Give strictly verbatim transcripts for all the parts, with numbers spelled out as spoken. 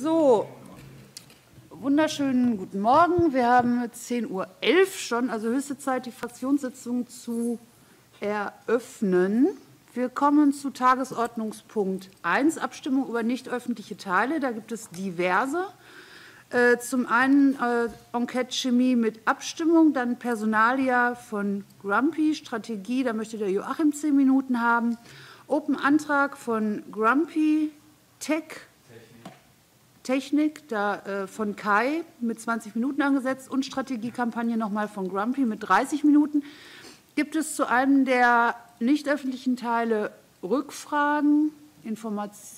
So, wunderschönen guten Morgen. Wir haben zehn Uhr elf schon, also höchste Zeit, die Fraktionssitzung zu eröffnen. Wir kommen zu Tagesordnungspunkt eins, Abstimmung über nicht öffentliche Teile. Da gibt es diverse. Äh, zum einen äh, Enquete Chemie mit Abstimmung, dann Personalia von Grumpy, Strategie, da möchte der Joachim zehn Minuten haben. Open Antrag von Grumpy, Tech, Technik, da, äh, von Kai mit zwanzig Minuten angesetzt und Strategiekampagne nochmal von Grumpy mit dreißig Minuten. Gibt es zu einem der nicht öffentlichen Teile Rückfragen, Informationen?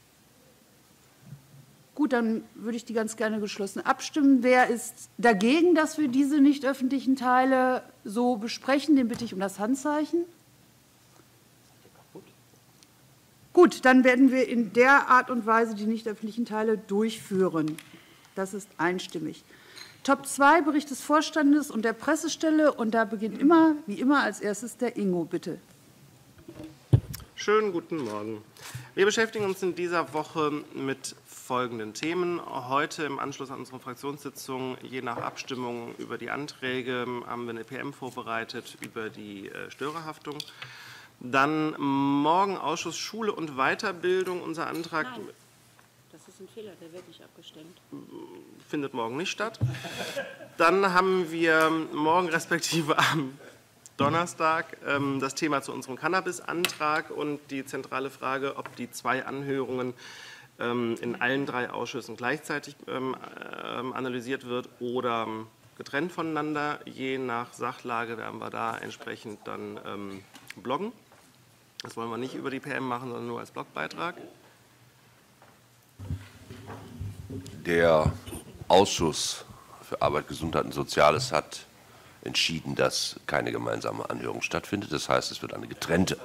Gut, dann würde ich die ganz gerne geschlossen abstimmen. Wer ist dagegen, dass wir diese nicht öffentlichen Teile so besprechen? Den bitte ich um das Handzeichen. Gut, dann werden wir in der Art und Weise die nicht öffentlichen Teile durchführen. Das ist einstimmig. Top zwei, Bericht des Vorstandes und der Pressestelle. Und da beginnt immer, wie immer, als erstes der Ingo, bitte. Schönen guten Morgen. Wir beschäftigen uns in dieser Woche mit folgenden Themen. Heute im Anschluss an unsere Fraktionssitzung, je nach Abstimmung über die Anträge, haben wir eine P M vorbereitet über die Störerhaftung. Dann morgen Ausschuss Schule und Weiterbildung. Unser Antrag. Nein, das ist ein Fehler, der wird nicht abgestimmt. Findet morgen nicht statt. Dann haben wir morgen respektive am Donnerstag das Thema zu unserem Cannabis-Antrag und die zentrale Frage, ob die zwei Anhörungen in allen drei Ausschüssen gleichzeitig analysiert wird oder getrennt voneinander. Je nach Sachlage werden wir da entsprechend dann bloggen. Das wollen wir nicht über die P M machen, sondern nur als Blogbeitrag. Der Ausschuss für Arbeit, Gesundheit und Soziales hat entschieden, dass keine gemeinsame Anhörung stattfindet. Das heißt, es wird eine getrennte.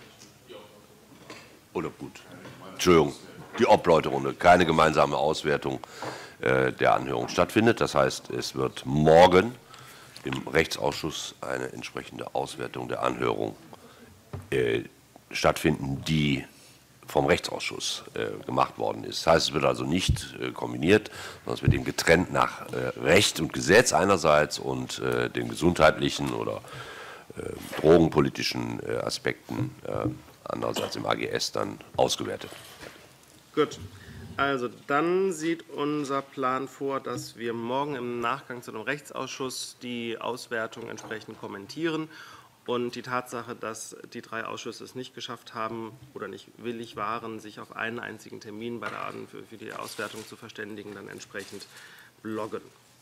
Oder gut. Entschuldigung, die Obleuterunde, keine gemeinsame Auswertung äh, der Anhörung stattfindet. Das heißt, es wird morgen im Rechtsausschuss eine entsprechende Auswertung der Anhörung äh, stattfinden, die vom Rechtsausschuss äh, gemacht worden ist. Das heißt, es wird also nicht äh, kombiniert, sondern es wird eben getrennt nach äh, Recht und Gesetz einerseits und äh, den gesundheitlichen oder äh, drogenpolitischen äh, Aspekten äh, andererseits im A G S dann ausgewertet. Gut. Also, dann sieht unser Plan vor, dass wir morgen im Nachgang zu dem Rechtsausschuss die Auswertung entsprechend kommentieren. Und die Tatsache, dass die drei Ausschüsse es nicht geschafft haben oder nicht willig waren, sich auf einen einzigen Termin bei der Abend für die Auswertung zu verständigen, dann entsprechend bloggen.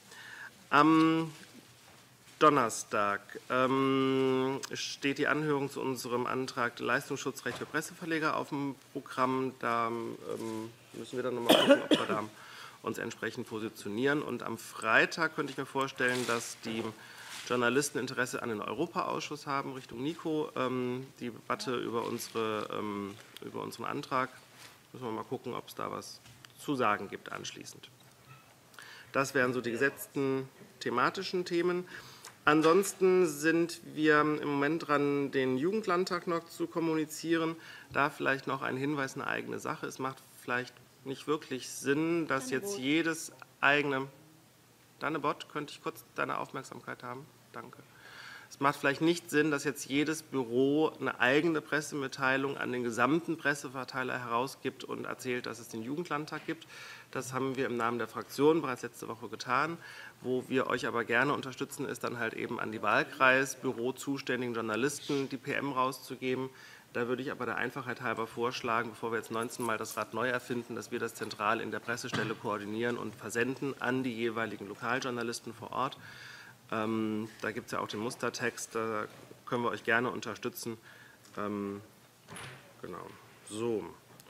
Am Donnerstag ähm, steht die Anhörung zu unserem Antrag Leistungsschutzrecht für Presseverleger auf dem Programm. Da ähm, müssen wir dann noch mal gucken, ob wir da uns entsprechend positionieren. Und am Freitag könnte ich mir vorstellen, dass die Journalisten Interesse an den Europaausschuss haben, Richtung Nico. Ähm, die Debatte über, unsere, ähm, über unseren Antrag. Müssen wir mal gucken, ob es da was zu sagen gibt anschließend. Das wären so die gesetzten thematischen Themen. Ansonsten sind wir im Moment dran, den Jugendlandtag noch zu kommunizieren. Da vielleicht noch ein Hinweis, eine eigene Sache. Es macht vielleicht nicht wirklich Sinn, dass jetzt jedes eigene... Dannebot, könnte ich kurz deine Aufmerksamkeit haben? Danke. Es macht vielleicht nicht Sinn, dass jetzt jedes Büro eine eigene Pressemitteilung an den gesamten Presseverteiler herausgibt und erzählt, dass es den Jugendlandtag gibt. Das haben wir im Namen der Fraktion bereits letzte Woche getan. Wo wir euch aber gerne unterstützen, ist dann halt eben an die Wahlkreisbüro zuständigen Journalisten die P M rauszugeben. Da würde ich aber der Einfachheit halber vorschlagen, bevor wir jetzt neunzehn Mal das Rad neu erfinden, dass wir das zentral in der Pressestelle koordinieren und versenden an die jeweiligen Lokaljournalisten vor Ort. Ähm, da gibt es ja auch den Mustertext, da können wir euch gerne unterstützen. Ähm, genau. So.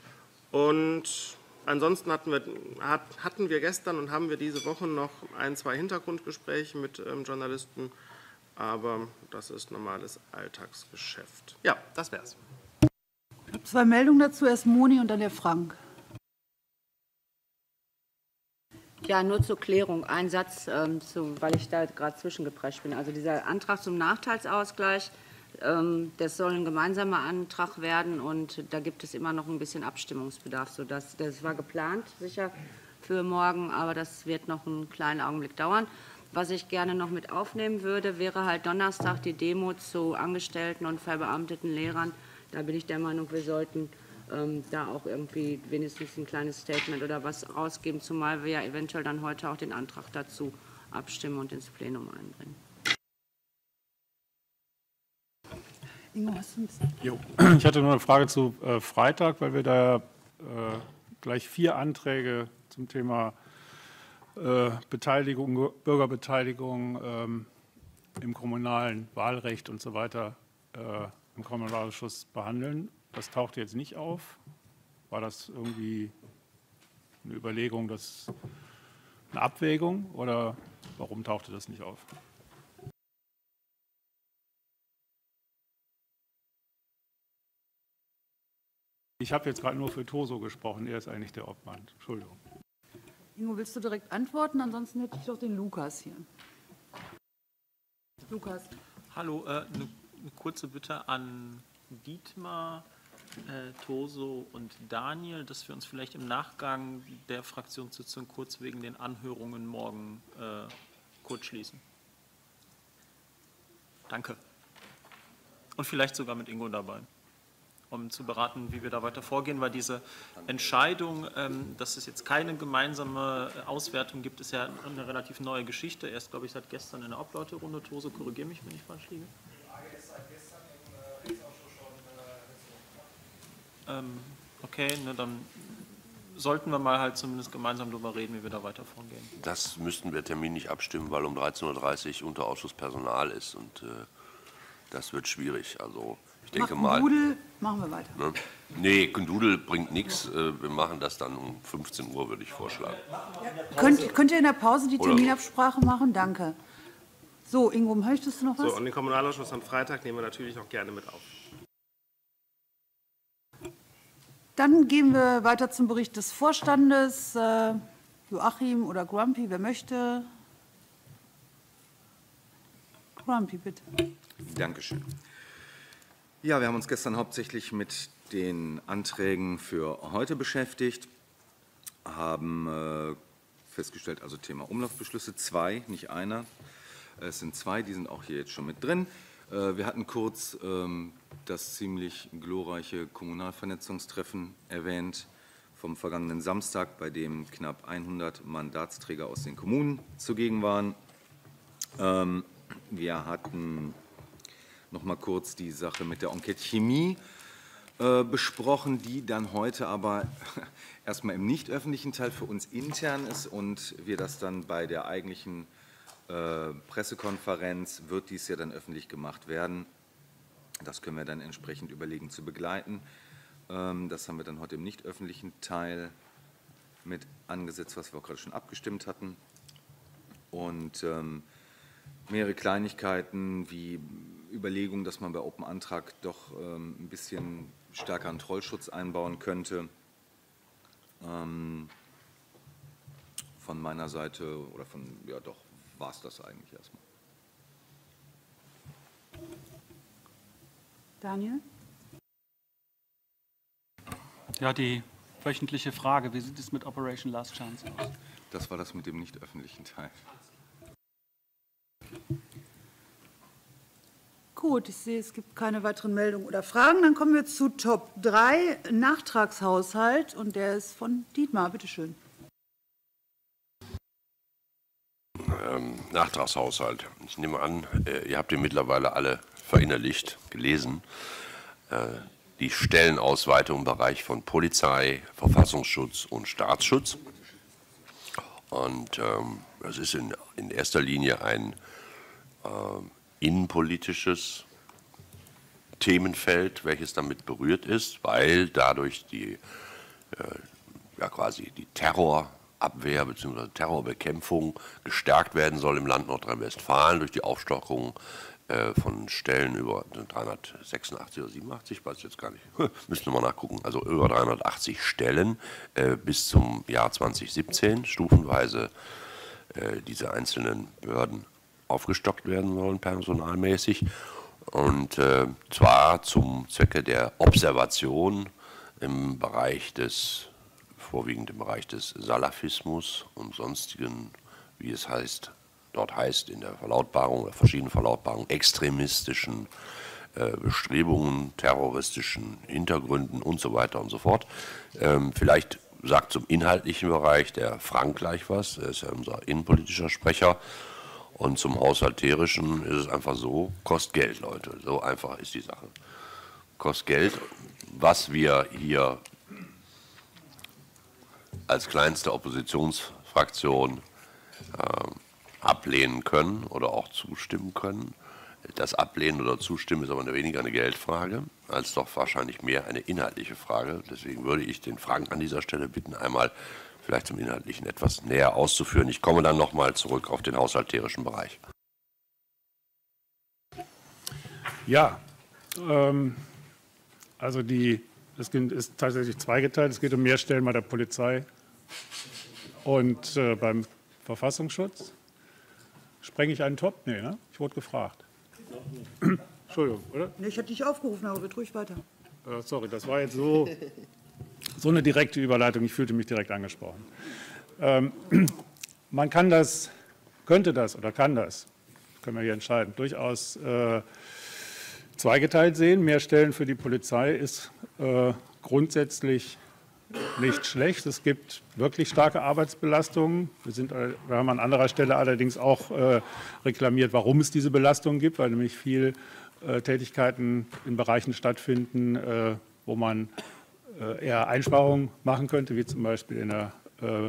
Und ansonsten hatten wir, hat, hatten wir gestern und haben wir diese Woche noch ein, zwei Hintergrundgespräche mit ähm, Journalisten. Aber das ist normales Alltagsgeschäft. Ja, das wär's. Ich habe zwei Meldungen dazu, erst Moni und dann der Frank. Ja, nur zur Klärung. Ein Satz, ähm, zu, weil ich da gerade zwischengeprescht bin. Also dieser Antrag zum Nachteilsausgleich, ähm, das soll ein gemeinsamer Antrag werden und da gibt es immer noch ein bisschen Abstimmungsbedarf. Sodass, das war geplant, sicher für morgen, aber das wird noch einen kleinen Augenblick dauern. Was ich gerne noch mit aufnehmen würde, wäre halt Donnerstag die Demo zu Angestellten und verbeamteten Lehrern. Da bin ich der Meinung, wir sollten ähm, da auch irgendwie wenigstens ein kleines Statement oder was rausgeben, zumal wir ja eventuell dann heute auch den Antrag dazu abstimmen und ins Plenum einbringen. Ingo, hast du ein bisschen? Jo. Ich hatte nur eine Frage zu äh, Freitag, weil wir da äh, gleich vier Anträge zum Thema äh, Beteiligung, Bürgerbeteiligung ähm, im kommunalen Wahlrecht und so weiter äh, im Kommunalausschuss behandeln. Das tauchte jetzt nicht auf. War das irgendwie eine Überlegung, das, eine Abwägung oder warum tauchte das nicht auf? Ich habe jetzt gerade nur für Toso gesprochen, er ist eigentlich der Obmann. Entschuldigung. Ingo, willst du direkt antworten? Ansonsten hätte ich doch den Lukas hier. Lukas. Hallo, eine äh, ne kurze Bitte an Dietmar, äh, Toso und Daniel, dass wir uns vielleicht im Nachgang der Fraktionssitzung kurz wegen den Anhörungen morgen äh, kurz schließen. Danke. Und vielleicht sogar mit Ingo dabei, um zu beraten, wie wir da weiter vorgehen, weil diese Entscheidung, ähm, dass es jetzt keine gemeinsame Auswertung gibt, ist ja eine relativ neue Geschichte. Erst, glaube ich, seit gestern in der Ableuterunde. Toso, korrigiere mich, wenn ich falsch liege. Die Frage ist seit gestern im Rechtsausschuss schon ähm, okay, ne, dann sollten wir mal halt zumindest gemeinsam darüber reden, wie wir da weiter vorgehen. Das müssten wir terminlich abstimmen, weil um dreizehn Uhr dreißig Unterausschuss Personal ist und äh, das wird schwierig. Also ich denke mal. Doodle, machen wir weiter. Ne? Nee, Doodle bringt nichts. Wir machen das dann um fünfzehn Uhr, würde ich vorschlagen. Könnt, könnt ihr in der Pause die Terminabsprache machen? Danke. So, Ingo, möchtest du noch was? So, und den Kommunalausschuss am Freitag nehmen wir natürlich auch gerne mit auf. Dann gehen wir weiter zum Bericht des Vorstandes. Äh, Joachim oder Grumpy, wer möchte? Grumpy, bitte. Dankeschön. Ja, wir haben uns gestern hauptsächlich mit den Anträgen für heute beschäftigt, haben äh, festgestellt, also Thema Umlaufbeschlüsse, zwei, nicht einer. Es sind zwei, die sind auch hier jetzt schon mit drin. Äh, wir hatten kurz ähm, das ziemlich glorreiche Kommunalvernetzungstreffen erwähnt vom vergangenen Samstag, bei dem knapp hundert Mandatsträger aus den Kommunen zugegen waren. Ähm, wir hatten noch mal kurz die Sache mit der Enquete Chemie äh, besprochen, die dann heute aber erstmal im nicht öffentlichen Teil für uns intern ist und wir das dann bei der eigentlichen äh, Pressekonferenz, wird dies ja dann öffentlich gemacht werden. Das können wir dann entsprechend überlegen zu begleiten. Ähm, das haben wir dann heute im nicht öffentlichen Teil mit angesetzt, was wir auch gerade schon abgestimmt hatten. Und ähm, mehrere Kleinigkeiten wie Überlegungen, dass man bei Open Antrag doch ähm, ein bisschen stärkeren Trollschutz einbauen könnte. Ähm, von meiner Seite oder von, ja doch, war es das eigentlich erstmal. Daniel? Ja, die wöchentliche Frage, wie sieht es mit Operation Last Chance aus? Das war das mit dem nicht öffentlichen Teil. Gut, ich sehe, es gibt keine weiteren Meldungen oder Fragen. Dann kommen wir zu Top drei, Nachtragshaushalt. Und der ist von Dietmar. Bitte schön. Ähm, Nachtragshaushalt. Ich nehme an, äh, ihr habt ihn mittlerweile alle verinnerlicht, gelesen. Äh, die Stellenausweitung im Bereich von Polizei, Verfassungsschutz und Staatsschutz. Und ähm, das ist in, in erster Linie ein äh, innenpolitisches Themenfeld, welches damit berührt ist, weil dadurch die, äh, ja quasi die Terrorabwehr bzw. Terrorbekämpfung gestärkt werden soll im Land Nordrhein-Westfalen durch die Aufstockung äh, von Stellen über dreihundertsechsundachtzig oder siebenundachtzig, weiß ich jetzt gar nicht, müssen wir mal nachgucken, also über dreihundertachtzig Stellen äh, bis zum Jahr zweitausendsiebzehn, stufenweise äh, diese einzelnen Behörden aufgestockt werden sollen, personalmäßig, und äh, zwar zum Zwecke der Observation im Bereich des vorwiegend im Bereich des Salafismus und sonstigen, wie es heißt, dort heißt in der Verlautbarung oder verschiedenen Verlautbarungen, extremistischen äh, Bestrebungen, terroristischen Hintergründen und so weiter und so fort. Ähm, vielleicht sagt zum inhaltlichen Bereich der Frank gleich was, er ist ja unser innenpolitischer Sprecher. Und zum Haushalterischen ist es einfach so, kostet Geld, Leute. So einfach ist die Sache. Kostet Geld, was wir hier als kleinste Oppositionsfraktion äh, ablehnen können oder auch zustimmen können. Das Ablehnen oder Zustimmen ist aber weniger eine Geldfrage, als doch wahrscheinlich mehr eine inhaltliche Frage. Deswegen würde ich den Frank an dieser Stelle bitten, einmal vielleicht zum Inhaltlichen etwas näher auszuführen. Ich komme dann noch mal zurück auf den haushalterischen Bereich. Ja, ähm, also die, das ist tatsächlich zweigeteilt. Es geht um mehr Stellen bei der Polizei und äh, beim Verfassungsschutz. Sprenge ich einen Top? Nee, ne? Ich wurde gefragt. Entschuldigung, oder? Nee, ich hatte dich aufgerufen, aber red ruhig weiter. Äh, sorry, das war jetzt so, so eine direkte Überleitung. Ich fühlte mich direkt angesprochen. Ähm, man kann das, könnte das oder kann das, können wir hier entscheiden, durchaus äh, zweigeteilt sehen. Mehr Stellen für die Polizei ist äh, grundsätzlich nicht schlecht. Es gibt wirklich starke Arbeitsbelastungen. Wir, sind, wir haben an anderer Stelle allerdings auch äh, reklamiert, warum es diese Belastungen gibt, weil nämlich viel äh, Tätigkeiten in Bereichen stattfinden, äh, wo man äh, eher Einsparungen machen könnte, wie zum Beispiel in der äh,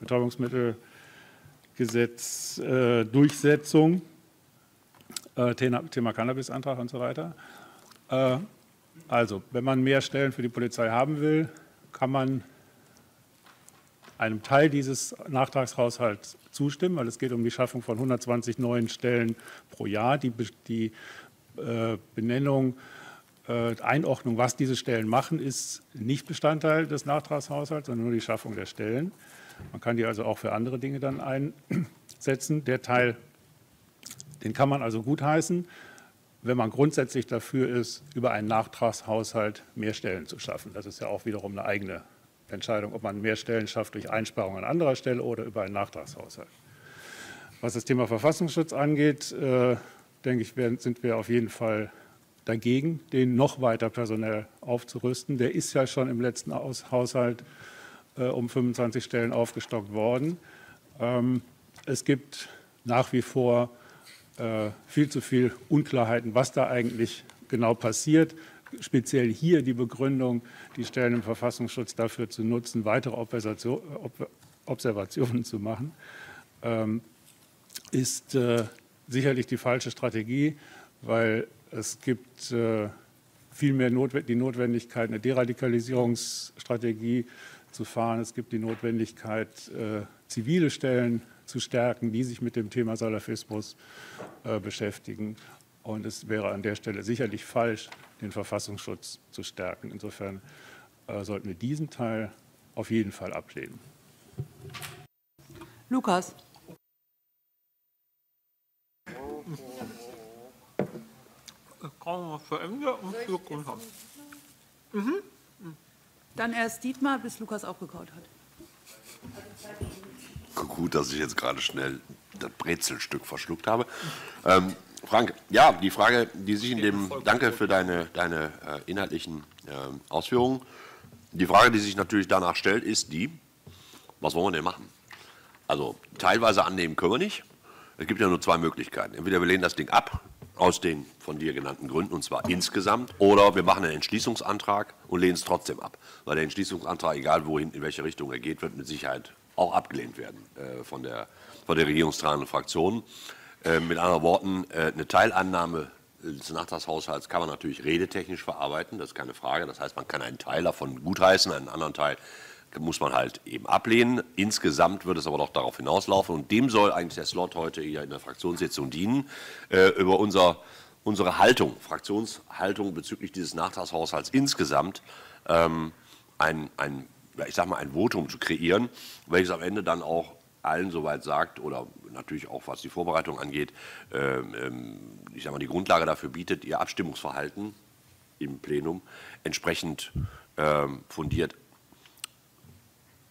Betäubungsmittelgesetz-Durchsetzung, äh, Thema, Thema Cannabis-Antrag und so weiter. Äh, also, wenn man mehr Stellen für die Polizei haben will, kann man einem Teil dieses Nachtragshaushalts zustimmen, weil es geht um die Schaffung von hundertzwanzig neuen Stellen pro Jahr. Die, die äh, Benennung, äh, Einordnung, was diese Stellen machen, ist nicht Bestandteil des Nachtragshaushalts, sondern nur die Schaffung der Stellen. Man kann die also auch für andere Dinge dann einsetzen. Der Teil, den kann man also gutheißen, wenn man grundsätzlich dafür ist, über einen Nachtragshaushalt mehr Stellen zu schaffen. Das ist ja auch wiederum eine eigene Entscheidung, ob man mehr Stellen schafft durch Einsparungen an anderer Stelle oder über einen Nachtragshaushalt. Was das Thema Verfassungsschutz angeht, äh, denke ich, werden, sind wir auf jeden Fall dagegen, den noch weiter personell aufzurüsten. Der ist ja schon im letzten Haushalt äh, um fünfundzwanzig Stellen aufgestockt worden. Ähm, es gibt nach wie vor viel zu viel Unklarheiten, was da eigentlich genau passiert. Speziell hier die Begründung, die Stellen im Verfassungsschutz dafür zu nutzen, weitere Observationen zu machen, ist sicherlich die falsche Strategie, weil es gibt vielmehr die Notwendigkeit, eine Deradikalisierungsstrategie zu fahren. Es gibt die Notwendigkeit, zivile Stellen zu stärken, die sich mit dem Thema Salafismus äh, beschäftigen. Und es wäre an der Stelle sicherlich falsch, den Verfassungsschutz zu stärken. Insofern äh, sollten wir diesen Teil auf jeden Fall ablehnen. Lukas. Für Ende und für Grundhaupt. Mhm. Dann erst Dietmar, bis Lukas aufgekaut hat. Gut, dass ich jetzt gerade schnell das Brezelstück verschluckt habe. Ähm, Frank, ja, die Frage, die sich in dem, danke für deine, deine äh, inhaltlichen äh, Ausführungen. Die Frage, die sich natürlich danach stellt, ist die, was wollen wir denn machen? Also teilweise annehmen können wir nicht. Es gibt ja nur zwei Möglichkeiten. Entweder wir lehnen das Ding ab, aus den von dir genannten Gründen, und zwar insgesamt, oder wir machen einen Entschließungsantrag und lehnen es trotzdem ab. Weil der Entschließungsantrag, egal wohin, in welche Richtung er geht, wird mit Sicherheit auch abgelehnt werden äh, von der, von der regierungstragenden Fraktion. Äh, mit anderen Worten, äh, eine Teilannahme des Nachtragshaushalts kann man natürlich redetechnisch verarbeiten, das ist keine Frage. Das heißt, man kann einen Teil davon gutheißen, einen anderen Teil muss man halt eben ablehnen. Insgesamt wird es aber doch darauf hinauslaufen, und dem soll eigentlich der Slot heute hier in der Fraktionssitzung dienen, äh, über unser, unsere Haltung, Fraktionshaltung bezüglich dieses Nachtragshaushalts insgesamt ähm, ein, ein ich sage mal, ein Votum zu kreieren, welches am Ende dann auch allen soweit sagt, oder natürlich auch, was die Vorbereitung angeht, ähm, ich sage mal, die Grundlage dafür bietet, ihr Abstimmungsverhalten im Plenum entsprechend ähm, fundiert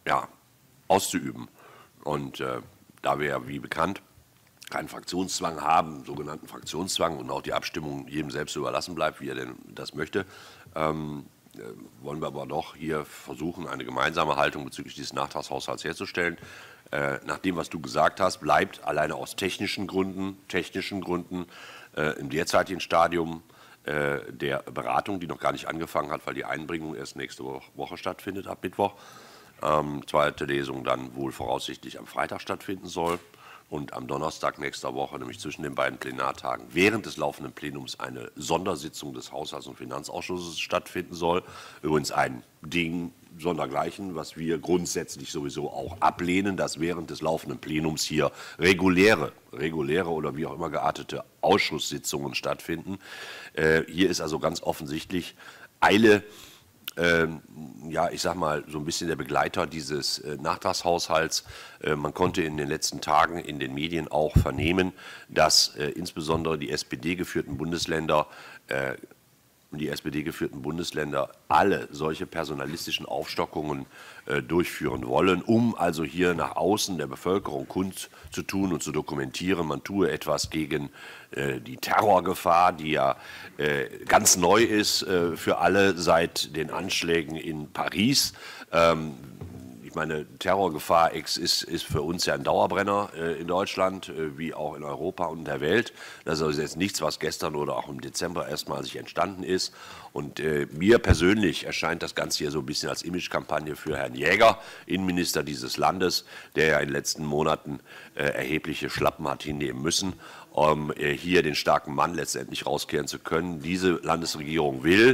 ja, auszuüben. Und äh, da wir ja, wie bekannt, keinen Fraktionszwang haben, sogenannten Fraktionszwang, und auch die Abstimmung jedem selbst überlassen bleibt, wie er denn das möchte, ähm, äh, wollen wir aber doch hier versuchen, eine gemeinsame Haltung bezüglich dieses Nachtragshaushalts herzustellen. Äh, nach dem, was du gesagt hast, bleibt alleine aus technischen Gründen, technischen Gründen äh, im derzeitigen Stadium äh, der Beratung, die noch gar nicht angefangen hat, weil die Einbringung erst nächste Woche stattfindet, ab Mittwoch. Ähm, zweite Lesung dann wohl voraussichtlich am Freitag stattfinden soll und am Donnerstag nächster Woche, nämlich zwischen den beiden Plenartagen, während des laufenden Plenums eine Sondersitzung des Haushalts- und Finanzausschusses stattfinden soll. Übrigens ein Ding sondergleichen, was wir grundsätzlich sowieso auch ablehnen, dass während des laufenden Plenums hier reguläre, reguläre oder wie auch immer geartete Ausschusssitzungen stattfinden. Äh, hier ist also ganz offensichtlich Eile, Ähm, ja, ich sag mal, so ein bisschen der Begleiter dieses äh, Nachtragshaushalts. Äh, man konnte in den letzten Tagen in den Medien auch vernehmen, dass äh, insbesondere die S P D-geführten Bundesländer äh, die S P D-geführten Bundesländer alle solche personalistischen Aufstockungen äh, durchführen wollen, um also hier nach außen der Bevölkerung kundzutun und zu dokumentieren, man tue etwas gegen äh, die Terrorgefahr, die ja äh, ganz neu ist äh, für alle seit den Anschlägen in Paris. Ähm, Ich meine, Terrorgefahr ist, ist für uns ja ein Dauerbrenner äh, in Deutschland, äh, wie auch in Europa und der Welt. Das ist also jetzt nichts, was gestern oder auch im Dezember erstmalig entstanden ist. Und äh, mir persönlich erscheint das Ganze hier so ein bisschen als Imagekampagne für Herrn Jäger, Innenminister dieses Landes, der ja in den letzten Monaten äh, erhebliche Schlappen hat hinnehmen müssen, um äh, hier den starken Mann letztendlich rauskehren zu können. Diese Landesregierung will,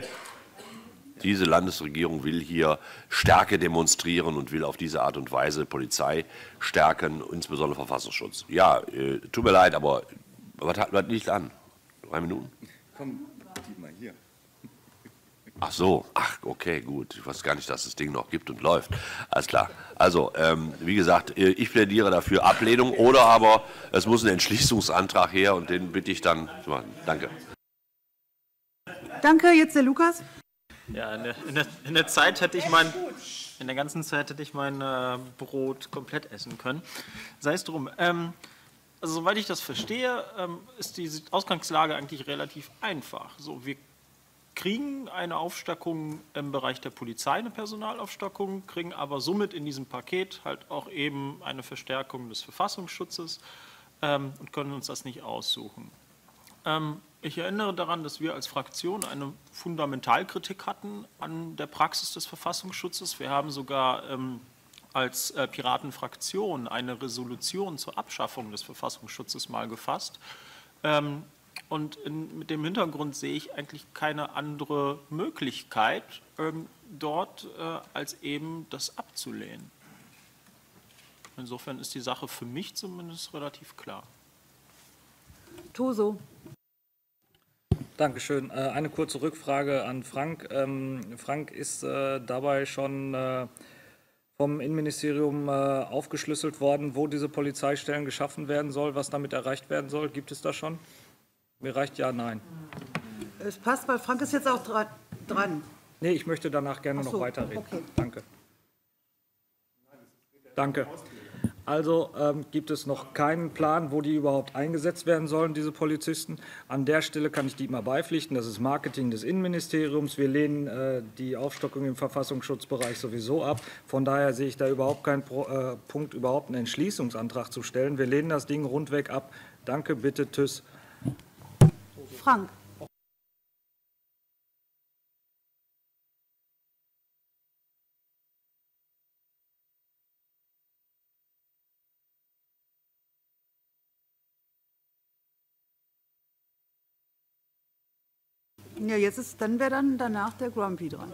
Diese Landesregierung will hier Stärke demonstrieren und will auf diese Art und Weise Polizei stärken, insbesondere Verfassungsschutz. Ja, äh, tut mir leid, aber was, was liegt an? Drei Minuten? Komm, gib mal hier. Ach so, ach, okay, gut. Ich weiß gar nicht, dass das Ding noch gibt und läuft. Alles klar. Also, ähm, wie gesagt, ich plädiere dafür Ablehnung oder aber es muss ein Entschließungsantrag her und den bitte ich dann zu machen. Danke. Danke, jetzt der Lukas. Ja, in der, in, der, in der Zeit hätte ich mein, in der ganzen Zeit hätte ich mein äh, Brot komplett essen können. Sei es drum. Ähm, also soweit ich das verstehe, ähm, ist die Ausgangslage eigentlich relativ einfach. So, wir kriegen eine Aufstockung im Bereich der Polizei, eine Personalaufstockung, kriegen aber somit in diesem Paket halt auch eben eine Verstärkung des Verfassungsschutzes ähm, und können uns das nicht aussuchen. Ähm, Ich erinnere daran, dass wir als Fraktion eine Fundamentalkritik hatten an der Praxis des Verfassungsschutzes. Wir haben sogar ähm, als äh, Piratenfraktion eine Resolution zur Abschaffung des Verfassungsschutzes mal gefasst. Ähm, und in, mit dem Hintergrund sehe ich eigentlich keine andere Möglichkeit, ähm, dort äh, als eben das abzulehnen. Insofern ist die Sache für mich zumindest relativ klar. Toso. Dankeschön. Eine kurze Rückfrage an Frank. Frank, ist dabei schon vom Innenministerium aufgeschlüsselt worden, wo diese Polizeistellen geschaffen werden soll, was damit erreicht werden soll? Gibt es das schon? Mir reicht ja, nein. Es passt, weil Frank ist jetzt auch dran. dran. Nee, ich möchte danach gerne Ach so, noch weiterreden. okay. Danke. Danke. Also ähm, gibt es noch keinen Plan, wo die überhaupt eingesetzt werden sollen, diese Polizisten. An der Stelle kann ich Dietmar beipflichten, das ist Marketing des Innenministeriums. Wir lehnen äh, die Aufstockung im Verfassungsschutzbereich sowieso ab. Von daher sehe ich da überhaupt keinen Pro, äh, Punkt, überhaupt einen Entschließungsantrag zu stellen. Wir lehnen das Ding rundweg ab. Danke, bitte, tschüss. Frank. Ja, jetzt ist, dann wäre dann danach der Grumpy dran.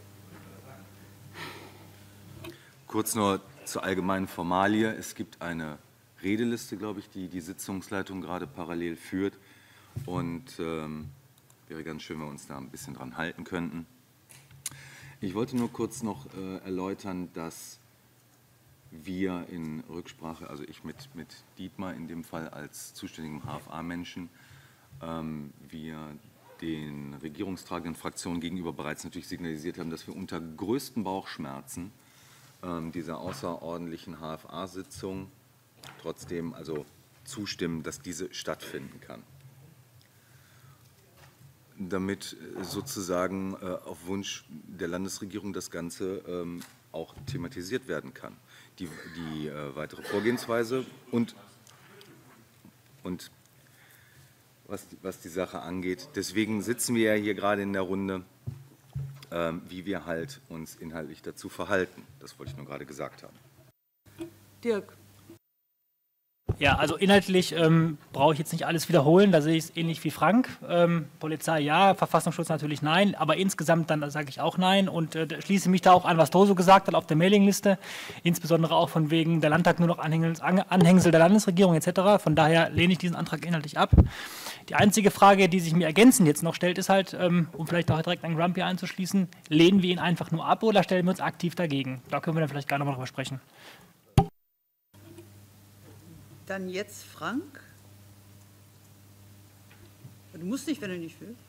Kurz nur zur allgemeinen Formalie. Es gibt eine Redeliste, glaube ich, die die Sitzungsleitung gerade parallel führt. Und ähm, wäre ganz schön, wenn wir uns da ein bisschen dran halten könnten. Ich wollte nur kurz noch äh, erläutern, dass wir in Rücksprache, also ich mit, mit Dietmar in dem Fall als zuständigem H F A-Menschen, ähm, wir den regierungstragenden Fraktionen gegenüber bereits natürlich signalisiert haben, dass wir unter größten Bauchschmerzen ähm, dieser außerordentlichen H F A-Sitzung trotzdem also zustimmen, dass diese stattfinden kann, damit sozusagen äh, auf Wunsch der Landesregierung das Ganze ähm, auch thematisiert werden kann. Die, die äh, weitere Vorgehensweise und, und was, die, was die Sache angeht. Deswegen sitzen wir ja hier gerade in der Runde, ähm, wie wir halt uns inhaltlich dazu verhalten. Das wollte ich nur gerade gesagt haben. Dirk. Ja, also inhaltlich ähm, brauche ich jetzt nicht alles wiederholen, da sehe ich es ähnlich wie Frank. Ähm, Polizei ja, Verfassungsschutz natürlich nein, aber insgesamt dann sage ich auch nein und äh, schließe mich da auch an, was Toso gesagt hat auf der Mailingliste, insbesondere auch von wegen der Landtag nur noch Anhängsel, Anhängsel der Landesregierung et cetera. Von daher lehne ich diesen Antrag inhaltlich ab. Die einzige Frage, die sich mir ergänzend jetzt noch stellt, ist halt, ähm, um vielleicht auch direkt an Grumpy anzuschließen, lehnen wir ihn einfach nur ab oder stellen wir uns aktiv dagegen? Da können wir dann vielleicht gar noch mal drüber sprechen. Dann jetzt Frank. Du musst nicht, wenn du nicht willst.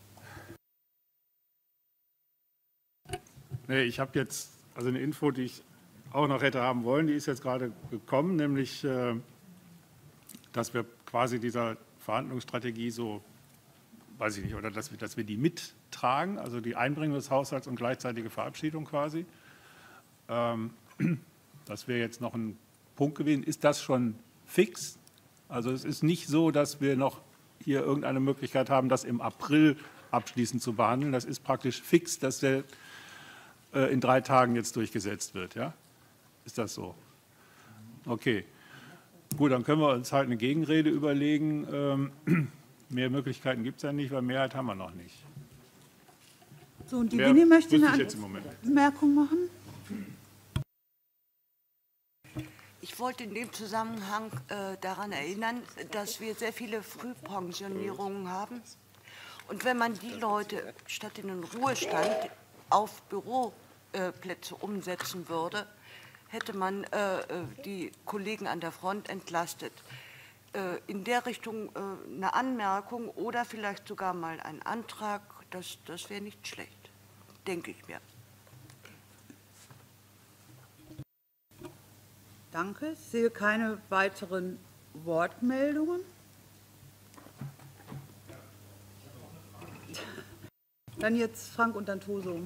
Nee, ich habe jetzt also eine Info, die ich auch noch hätte haben wollen, die ist jetzt gerade gekommen, nämlich, äh, dass wir quasi dieser Verhandlungsstrategie so, weiß ich nicht, oder dass wir, dass wir die mittragen, also die Einbringung des Haushalts und gleichzeitige Verabschiedung quasi. Ähm, das wäre jetzt noch ein Punkt gewesen. Ist das schon fix? Also es ist nicht so, dass wir noch hier irgendeine Möglichkeit haben, das im April abschließend zu behandeln. Das ist praktisch fix, dass der äh, in drei Tagen jetzt durchgesetzt wird. Ja? Ist das so? Okay. Gut, dann können wir uns halt eine Gegenrede überlegen. Ähm, mehr Möglichkeiten gibt es ja nicht, weil Mehrheit haben wir noch nicht. So, und die Mehr Winnie möchte wüsste eine ich jetzt im Moment nicht. Bemerkung machen. Ich wollte in dem Zusammenhang äh, daran erinnern, dass wir sehr viele Frühpensionierungen haben. Und wenn man die Leute statt in den Ruhestand auf Büroplätze äh, umsetzen würde, hätte man äh, die Kollegen an der Front entlastet. Äh, in der Richtung äh, eine Anmerkung oder vielleicht sogar mal ein Antrag, das, das wäre nicht schlecht, denke ich mir. Danke. Ich sehe keine weiteren Wortmeldungen. Dann jetzt Frank und dann Toso.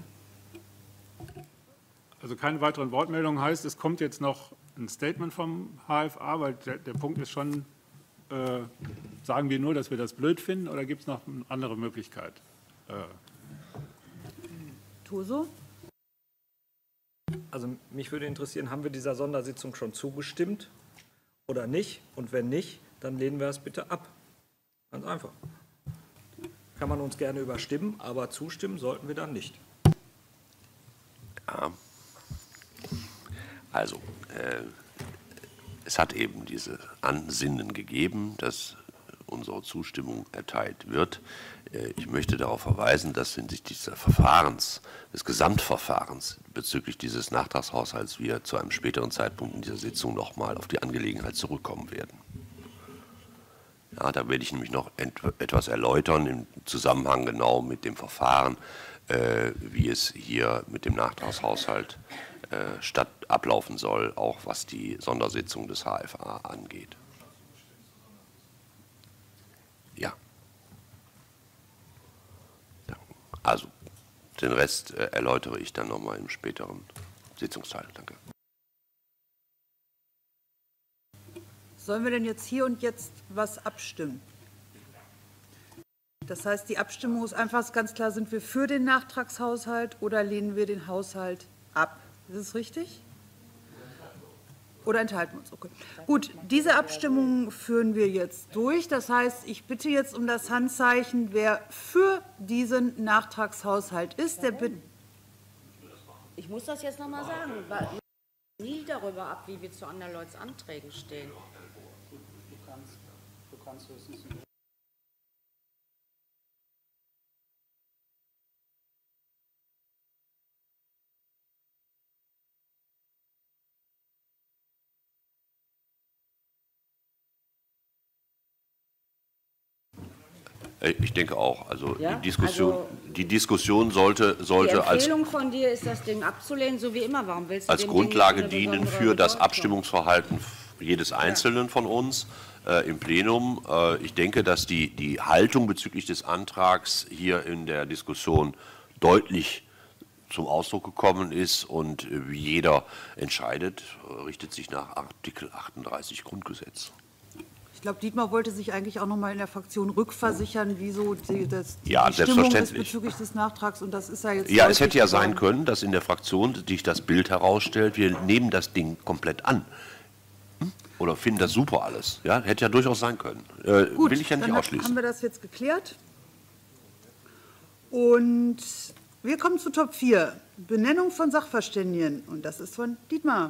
Also keine weiteren Wortmeldungen heißt, es kommt jetzt noch ein Statement vom H F A, weil der, der Punkt ist schon, äh, sagen wir nur, dass wir das blöd finden oder gibt es noch eine andere Möglichkeit? Äh. Toso? Also mich würde interessieren, haben wir dieser Sondersitzung schon zugestimmt oder nicht? Und wenn nicht, dann lehnen wir es bitte ab. Ganz einfach. Kann man uns gerne überstimmen, aber zustimmen sollten wir dann nicht. Ja. Also, äh, es hat eben diese Ansinnen gegeben, dass unsere Zustimmung erteilt wird. Äh, ich möchte darauf verweisen, dass hinsichtlich des Verfahrens, des Gesamtverfahrens bezüglich dieses Nachtragshaushalts wir zu einem späteren Zeitpunkt in dieser Sitzung noch mal auf die Angelegenheit zurückkommen werden. Ja, da werde ich nämlich noch etwas erläutern im Zusammenhang genau mit dem Verfahren, äh, wie es hier mit dem Nachtragshaushalt äh, statt ablaufen soll, auch was die Sondersitzung des H F A angeht. Ja. Also, den Rest äh, erläutere ich dann nochmal im späteren Sitzungsteil. Danke. Sollen wir denn jetzt hier und jetzt was abstimmen? Das heißt, die Abstimmung ist einfach ganz klar, sind wir für den Nachtragshaushalt oder lehnen wir den Haushalt ab? Ist es richtig? Oder enthalten wir uns? Okay. Gut, diese Abstimmung führen wir jetzt durch. Das heißt, ich bitte jetzt um das Handzeichen, wer für diesen Nachtragshaushalt ist. Der Be Ich muss das jetzt noch mal sagen. Nie darüber ab, wie wir zu Anderleuts Anträgen stehen. Du kannst, du kannst höchstens Ich denke auch. Also Ja, die Diskussion, also die Diskussion sollte, Die sollte als, Empfehlung von dir ist, das Ding abzulehnen, so wie immer. Warum willst du als dem Grundlage Ding nicht eine dienen besondere für das Bedeutung? Abstimmungsverhalten jedes Einzelnen von uns äh, im Plenum. Äh, ich denke, dass die, die Haltung bezüglich des Antrags hier in der Diskussion deutlich zum Ausdruck gekommen ist und äh, wie jeder entscheidet, äh, richtet sich nach Artikel achtunddreißig Grundgesetz. Ich glaube, Dietmar wollte sich eigentlich auch noch mal in der Fraktion rückversichern, wieso die, das, die Ja, die Stimmung ist selbstverständlich. bezüglich des Nachtrags. Und das ist ja jetzt Ja, es deutlich hätte ja sein geworden. können, dass in der Fraktion sich das Bild herausstellt, wir nehmen das Ding komplett an. Hm? Oder finden das super alles. Ja, hätte ja durchaus sein können. Äh, Gut, will ich ja nicht dann ausschließen. haben wir das jetzt geklärt. Und wir kommen zu Top vier. Benennung von Sachverständigen. Und das ist von Dietmar.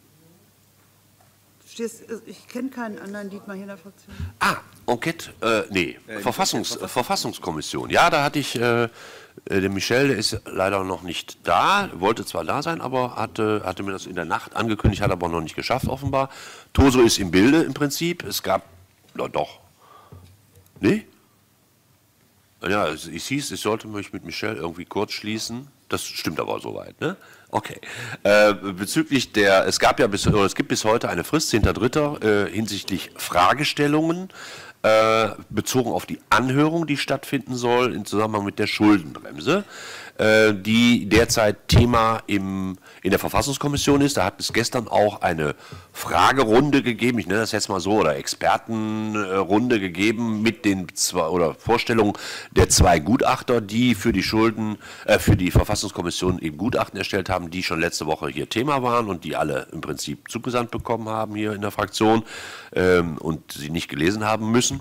Du stehst, ich kenne keinen anderen Dietmar hier in der Fraktion. Ah, Enquete, äh, nee, Verfassungs, Verfassungskommission. Ja, da hatte ich, äh, der Michel, der ist leider noch nicht da, wollte zwar da sein, aber hatte, hatte mir das in der Nacht angekündigt, hat aber noch nicht geschafft, offenbar. Toso ist im Bilde im Prinzip. Es gab, na doch, nee? Ja, es, es hieß, ich sollte mich mit Michel irgendwie kurz schließen. Das stimmt aber soweit, ne? Okay. Äh, bezüglich der, es gab ja bis, oder es gibt bis heute eine Frist, zehnter dritter Äh, hinsichtlich Fragestellungen äh, bezogen auf die Anhörung, die stattfinden soll im Zusammenhang mit der Schuldenbremse, äh, die derzeit Thema im, in der Verfassungskommission ist. Da hat es gestern auch eine Fragerunde gegeben, ich nenne das jetzt mal so, oder Expertenrunde gegeben mit den zwei, oder Vorstellungen der zwei Gutachter, die für die Schulden, äh, für die Verfassungskommission eben Gutachten erstellt haben, die schon letzte Woche hier Thema waren und die alle im Prinzip zugesandt bekommen haben hier in der Fraktion ähm, und sie nicht gelesen haben müssen.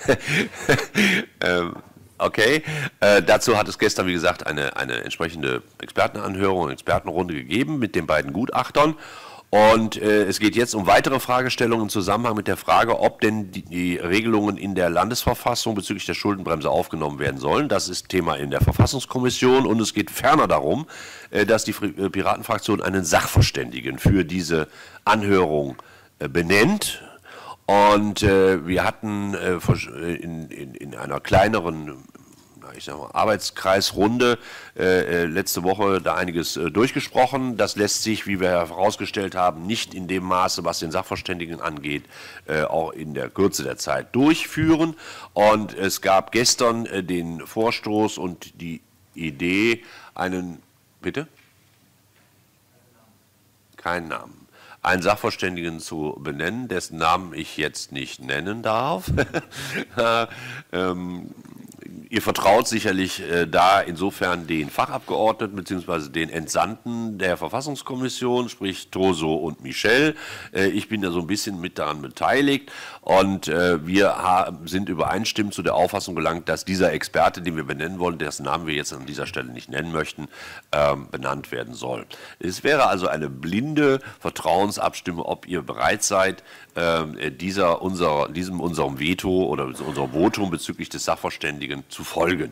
ähm, Okay, äh, dazu hat es gestern, wie gesagt, eine, eine entsprechende Expertenanhörung, Expertenrunde gegeben mit den beiden Gutachtern. Und äh, es geht jetzt um weitere Fragestellungen im Zusammenhang mit der Frage, ob denn die, die Regelungen in der Landesverfassung bezüglich der Schuldenbremse aufgenommen werden sollen. Das ist Thema in der Verfassungskommission. Und es geht ferner darum, äh, dass die Fri- Piratenfraktion einen Sachverständigen für diese Anhörung äh, benennt. Und äh, wir hatten äh, in, in, in einer kleineren, ich sag mal, Arbeitskreisrunde äh, letzte Woche da einiges äh, durchgesprochen. Das lässt sich, wie wir herausgestellt haben, nicht in dem Maße, was den Sachverständigen angeht, äh, auch in der Kürze der Zeit durchführen. Und es gab gestern äh, den Vorstoß und die Idee, einen, bitte? Keinen Namen. Einen Sachverständigen zu benennen, dessen Namen ich jetzt nicht nennen darf. ähm, ihr vertraut sicherlich äh, da insofern den Fachabgeordneten bzw. den Entsandten der Verfassungskommission, sprich Toso und Michel. Äh, ich bin da so ein bisschen mit daran beteiligt und äh, wir haben, sind übereinstimmend zu der Auffassung gelangt, dass dieser Experte, den wir benennen wollen, dessen Namen wir jetzt an dieser Stelle nicht nennen möchten, ähm, benannt werden soll. Es wäre also eine blinde Vertrauensabstimmung, ob ihr bereit seid, äh, dieser, unser, diesem unserem Veto oder unserem Votum bezüglich des Sachverständigen zu folgen.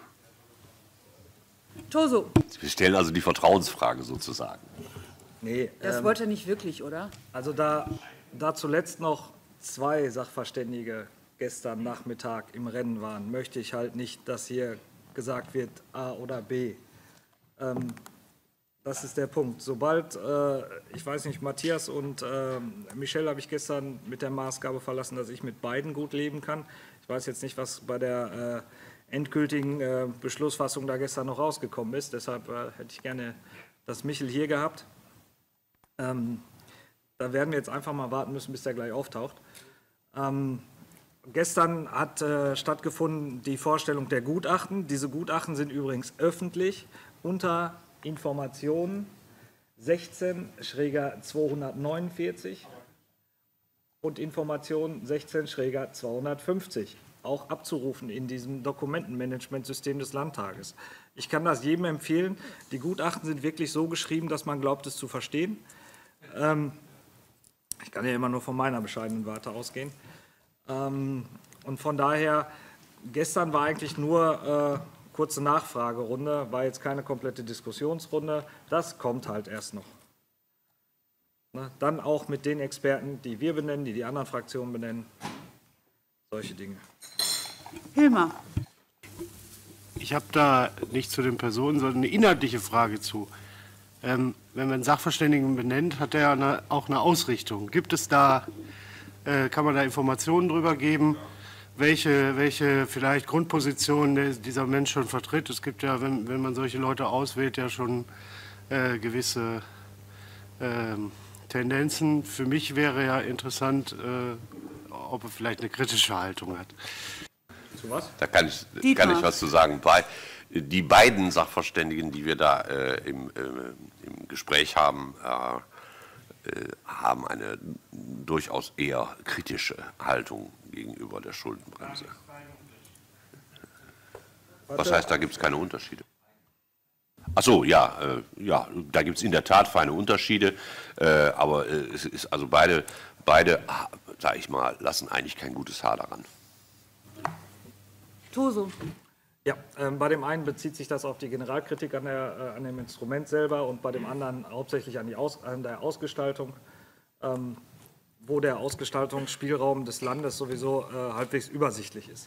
Toso, Wir stellen also die Vertrauensfrage sozusagen. Nee, das ähm, wollte er nicht wirklich, oder? also da, da zuletzt noch zwei Sachverständige gestern Nachmittag im Rennen waren, möchte ich halt nicht, dass hier gesagt wird A oder B. Ähm, das ist der Punkt. Sobald, äh, ich weiß nicht, Matthias und äh, Michel habe ich gestern mit der Maßgabe verlassen, dass ich mit beiden gut leben kann. Ich weiß jetzt nicht, was bei der äh, endgültigen äh, Beschlussfassung da gestern noch rausgekommen ist. Deshalb äh, hätte ich gerne das Michel hier gehabt. Ähm, da werden wir jetzt einfach mal warten müssen, bis der gleich auftaucht. Ähm, gestern hat äh, stattgefunden die Vorstellung der Gutachten. Diese Gutachten sind übrigens öffentlich unter Informationen sechzehn zweihundertneunundvierzig und Information sechzehn zweihundertfünfzig. Auch abzurufen in diesem Dokumentenmanagementsystem des Landtages. Ich kann das jedem empfehlen. Die Gutachten sind wirklich so geschrieben, dass man glaubt, es zu verstehen. Ähm, ich kann ja immer nur von meiner bescheidenen Warte ausgehen. Ähm, und von daher, gestern war eigentlich nur äh, kurze Nachfragerunde, war jetzt keine komplette Diskussionsrunde. Das kommt halt erst noch. Na, dann auch mit den Experten, die wir benennen, die die anderen Fraktionen benennen. Solche Dinge. Hilmar. Ich habe da nicht zu den Personen, sondern eine inhaltliche Frage zu. Ähm, wenn man einen Sachverständigen benennt, hat er eine, auch eine Ausrichtung. Gibt es da, äh, kann man da Informationen darüber geben, welche, welche vielleicht Grundpositionen der, dieser Mensch schon vertritt? Es gibt ja, wenn, wenn man solche Leute auswählt, ja schon äh, gewisse äh, Tendenzen. Für mich wäre ja interessant, äh, ob er vielleicht eine kritische Haltung hat. Zu was? Da kann ich, kann ich was zu sagen. Bei, die beiden Sachverständigen, die wir da äh, im, äh, im Gespräch haben, äh, äh, haben eine durchaus eher kritische Haltung gegenüber der Schuldenbremse. Was heißt, da gibt es keine Unterschiede? Ach so, ja, äh, ja, da gibt es in der Tat feine Unterschiede, äh, aber äh, es ist also beide, beide, sage ich mal, lassen eigentlich kein gutes Haar daran. Toso. Ja, ähm, bei dem einen bezieht sich das auf die Generalkritik an, der, äh, an dem Instrument selber und bei dem anderen hauptsächlich an, die Aus, an der Ausgestaltung, ähm, wo der Ausgestaltungsspielraum des Landes sowieso äh, halbwegs übersichtlich ist.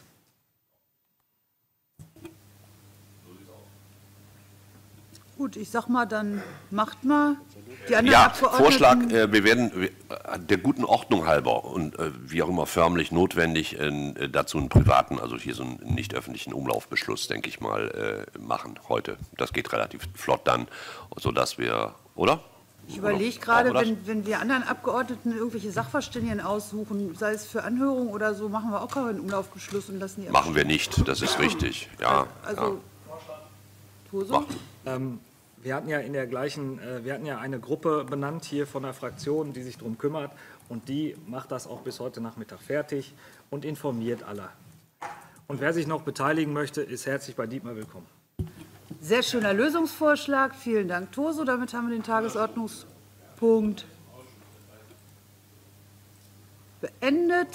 Gut, ich sag mal, dann macht mal die anderen Ja, Abgeordneten. Vorschlag, äh, wir werden wir, äh, der guten Ordnung halber und äh, wie auch immer förmlich notwendig äh, dazu einen privaten, also hier so einen nicht öffentlichen Umlaufbeschluss, denke ich mal, äh, machen heute. Das geht relativ flott dann, sodass wir, oder? Ich überlege gerade, wenn, wenn wir anderen Abgeordneten irgendwelche Sachverständigen aussuchen, sei es für Anhörungen oder so, machen wir auch keinen Umlaufbeschluss und lassen die Machen wir nicht, das ist richtig. Ja, also, ja. Toso? Ähm, wir hatten ja in der gleichen, äh, wir hatten ja eine Gruppe benannt hier von der Fraktion, die sich darum kümmert und die macht das auch bis heute Nachmittag fertig und informiert alle. Und wer sich noch beteiligen möchte, ist herzlich bei Dietmar willkommen. Sehr schöner Lösungsvorschlag. Vielen Dank, Toso. Damit haben wir den Tagesordnungspunkt beendet.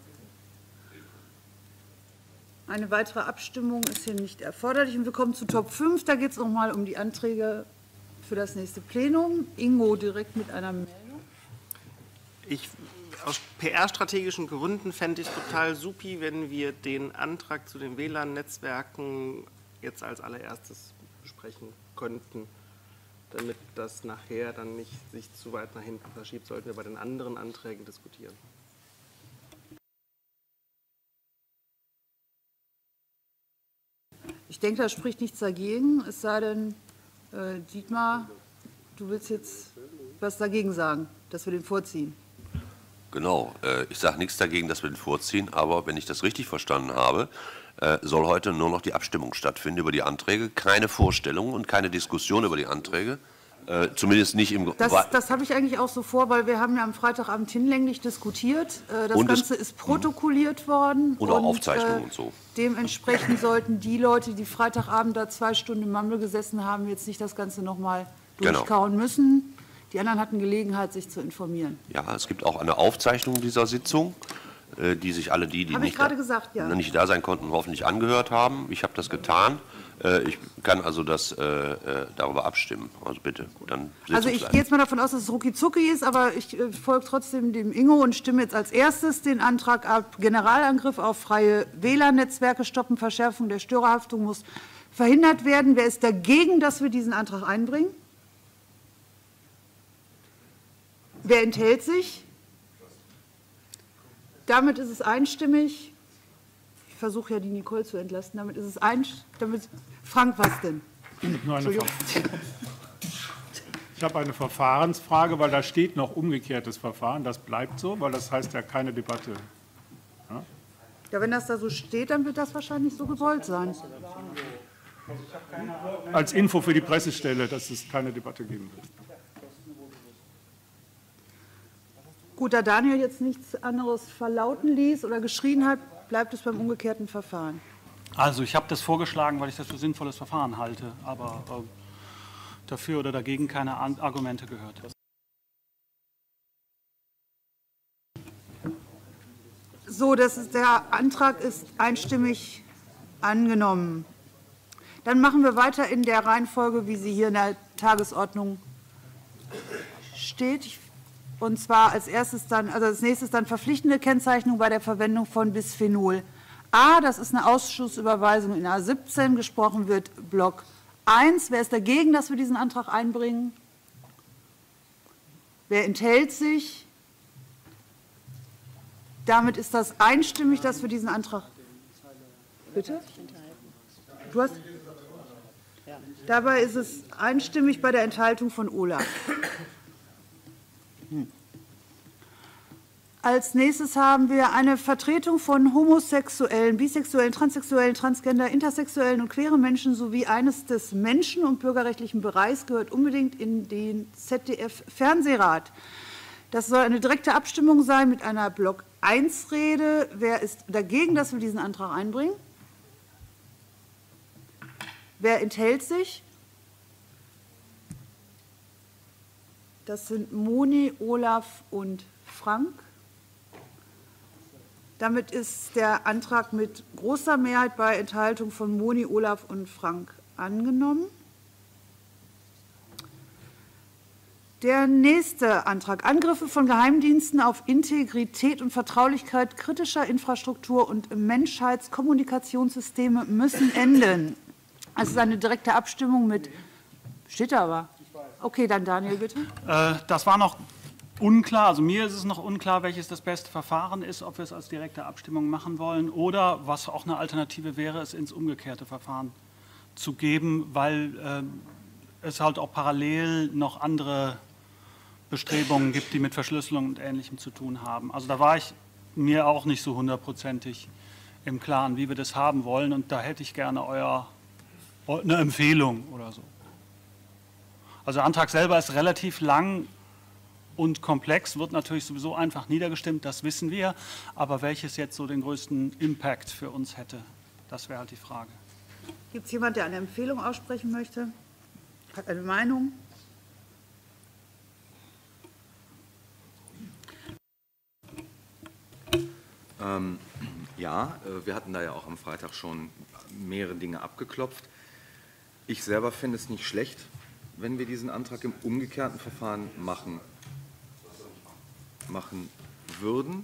Eine weitere Abstimmung ist hier nicht erforderlich. Und wir kommen zu Top fünf. Da geht es nochmal um die Anträge für das nächste Plenum. Ingo direkt mit einer Meldung. Ich, aus P R-strategischen Gründen fände ich es total supi, wenn wir den Antrag zu den W L A N-Netzwerken jetzt als allererstes besprechen könnten, damit das nachher dann nicht sich zu weit nach hinten verschiebt, sollten wir bei den anderen Anträgen diskutieren. Ich denke, da spricht nichts dagegen, es sei denn, äh, Dietmar, du willst jetzt was dagegen sagen, dass wir den vorziehen. Genau, äh, ich sage nichts dagegen, dass wir den vorziehen, aber wenn ich das richtig verstanden habe, äh, soll heute nur noch die Abstimmung stattfinden über die Anträge, keine Vorstellung und keine Diskussion über die Anträge, äh, zumindest nicht im... Das, das habe ich eigentlich auch so vor, weil wir haben ja am Freitagabend hinlänglich diskutiert. Äh, das und Ganze es, ist protokolliert worden. Und auch und, Aufzeichnungen äh, und so. Dementsprechend sollten die Leute, die Freitagabend da zwei Stunden im Mammel gesessen haben, jetzt nicht das Ganze nochmal durchkauen genau. müssen. Die anderen hatten Gelegenheit, sich zu informieren. Ja, es gibt auch eine Aufzeichnung dieser Sitzung, äh, die sich alle die, die nicht, da, gesagt, ja. nicht da sein konnten, hoffentlich angehört haben. Ich habe das getan. Äh, ich kann also das, äh, äh, darüber abstimmen. Also bitte, dann Also ich gehe jetzt mal davon aus, dass es rucki-zucki ist, aber ich äh, folge trotzdem dem Ingo und stimme jetzt als erstes den Antrag ab. Generalangriff auf freie W L A N-Netzwerke stoppen, Verschärfung der Störerhaftung muss verhindert werden. Wer ist dagegen, dass wir diesen Antrag einbringen? Wer enthält sich? Damit ist es einstimmig. Ich versuche ja, die Nicole zu entlasten. Damit ist es einstimmig. Frank, was denn? Nur eine ich habe eine Verfahrensfrage, weil da steht noch umgekehrtes Verfahren. Das bleibt so, weil das heißt ja keine Debatte. Ja? Ja, wenn das da so steht, dann wird das wahrscheinlich so gewollt sein. Als Info für die Pressestelle, dass es keine Debatte geben wird. Gut, da Daniel jetzt nichts anderes verlauten ließ oder geschrien hat, bleibt es beim umgekehrten Verfahren. Also ich habe das vorgeschlagen, weil ich das für sinnvolles Verfahren halte, aber äh, dafür oder dagegen keine Argumente gehört. So, das ist, der Antrag ist einstimmig angenommen. Dann machen wir weiter in der Reihenfolge, wie sie hier in der Tagesordnung steht. Ich Und zwar als erstes dann, also als nächstes dann verpflichtende Kennzeichnung bei der Verwendung von Bisphenol A, das ist eine Ausschussüberweisung in A siebzehn, gesprochen wird Block eins. Wer ist dagegen, dass wir diesen Antrag einbringen? Wer enthält sich? Damit ist das einstimmig, dass wir diesen Antrag. Bitte? Du hast? Dabei ist es einstimmig bei der Enthaltung von Olaf. Hm. Als nächstes haben wir eine Vertretung von homosexuellen, bisexuellen, transsexuellen, transgender, intersexuellen und queeren Menschen sowie eines des menschen- und bürgerrechtlichen Bereichs gehört unbedingt in den Z D F-Fernsehrat. Das soll eine direkte Abstimmung sein mit einer Block eins Rede. Wer ist dagegen, dass wir diesen Antrag einbringen? Wer enthält sich? Das sind Moni, Olaf und Frank. Damit ist der Antrag mit großer Mehrheit bei Enthaltung von Moni, Olaf und Frank angenommen. Der nächste Antrag: Angriffe von Geheimdiensten auf Integrität und Vertraulichkeit kritischer Infrastruktur und Menschheitskommunikationssysteme müssen enden. Es ist eine direkte Abstimmung mit. Steht da aber. Okay, dann Daniel, bitte. Äh, das war noch unklar. Also mir ist es noch unklar, welches das beste Verfahren ist, ob wir es als direkte Abstimmung machen wollen oder, was auch eine Alternative wäre, es ins umgekehrte Verfahren zu geben, weil äh, es halt auch parallel noch andere Bestrebungen gibt, die mit Verschlüsselung und Ähnlichem zu tun haben. Also da war ich mir auch nicht so hundertprozentig im Klaren, wie wir das haben wollen, und da hätte ich gerne euer, eine Empfehlung oder so. Also der Antrag selber ist relativ lang und komplex, wird natürlich sowieso einfach niedergestimmt, das wissen wir, aber welches jetzt so den größten Impact für uns hätte, das wäre halt die Frage. Gibt es jemanden, der eine Empfehlung aussprechen möchte? Hat eine Meinung? Ähm, ja, wir hatten da ja auch am Freitag schon mehrere Dinge abgeklopft. Ich selber finde es nicht schlecht, wenn wir diesen Antrag im umgekehrten Verfahren machen, machen würden.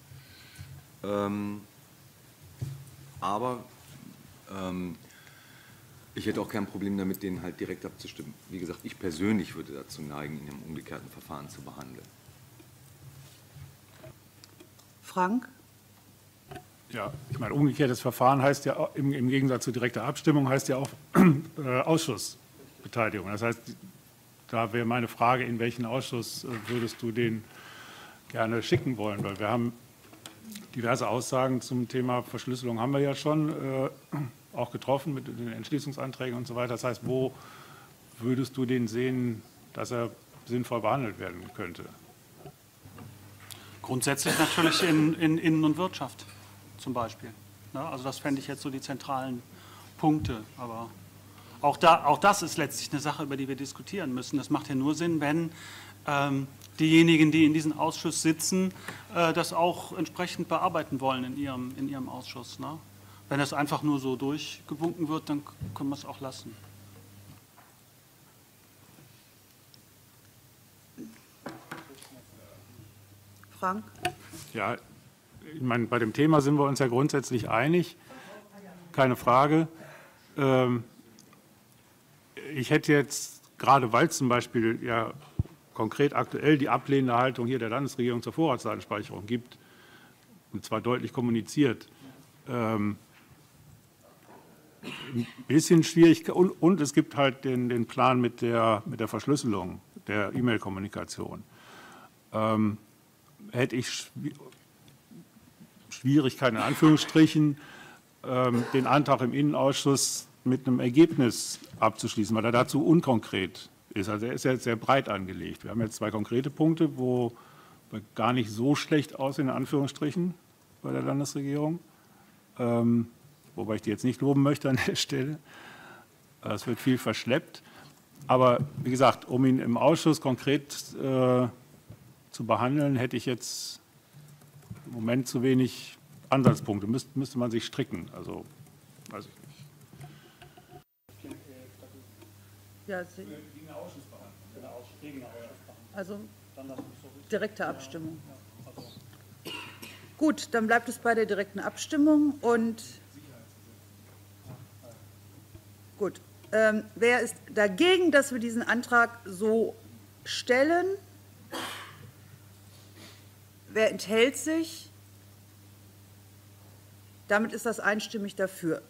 Ähm, aber ähm, ich hätte auch kein Problem damit, den halt direkt abzustimmen. Wie gesagt, ich persönlich würde dazu neigen, ihn im umgekehrten Verfahren zu behandeln. Frank? Ja, ich meine, umgekehrtes Verfahren heißt ja im, im Gegensatz zu direkter Abstimmung heißt ja auch äh, Ausschussbeteiligung. Das heißt, da wäre meine Frage, in welchen Ausschuss äh, würdest du den gerne schicken wollen? Weil wir haben diverse Aussagen zum Thema Verschlüsselung haben wir ja schon äh, auch getroffen mit den Entschließungsanträgen und so weiter. Das heißt, wo würdest du den sehen, dass er sinnvoll behandelt werden könnte? Grundsätzlich natürlich in, in Innen- und Wirtschaft zum Beispiel. Ja, also das fände ich jetzt so die zentralen Punkte. Aber auch, da, auch das ist letztlich eine Sache, über die wir diskutieren müssen. Das macht ja nur Sinn, wenn ähm, diejenigen, die in diesem Ausschuss sitzen, äh, das auch entsprechend bearbeiten wollen in ihrem, in ihrem Ausschuss. Ne? Wenn das einfach nur so durchgewunken wird, dann können wir es auch lassen. Frank? Ja, ich meine, bei dem Thema sind wir uns ja grundsätzlich einig, keine Frage. Ähm, ich hätte jetzt, gerade weil es zum Beispiel ja konkret aktuell die ablehnende Haltung hier der Landesregierung zur Vorratsdatenspeicherung gibt, und zwar deutlich kommuniziert, ähm, ein bisschen schwierig, und, und es gibt halt den, den Plan mit der, mit der Verschlüsselung der E-Mail-Kommunikation. Ähm, hätte ich Schwierigkeiten, in Anführungsstrichen, ähm, den Antrag im Innenausschuss mit einem Ergebnis abzuschließen, weil er dazu unkonkret ist. Also er ist jetzt sehr breit angelegt. Wir haben jetzt zwei konkrete Punkte, wo wir gar nicht so schlecht aussehen, in Anführungsstrichen, bei der Landesregierung. Ähm, wobei ich die jetzt nicht loben möchte an der Stelle. Es wird viel verschleppt. Aber wie gesagt, um ihn im Ausschuss konkret äh, zu behandeln, hätte ich jetzt im Moment zu wenig Ansatzpunkte. Müsste, müsste man sich stricken. Also, weiß ich nicht. Ja, also direkte Abstimmung. Gut, dann bleibt es bei der direkten Abstimmung. Und gut, ähm, wer ist dagegen, dass wir diesen Antrag so stellen? Wer enthält sich? Damit ist das einstimmig dafür.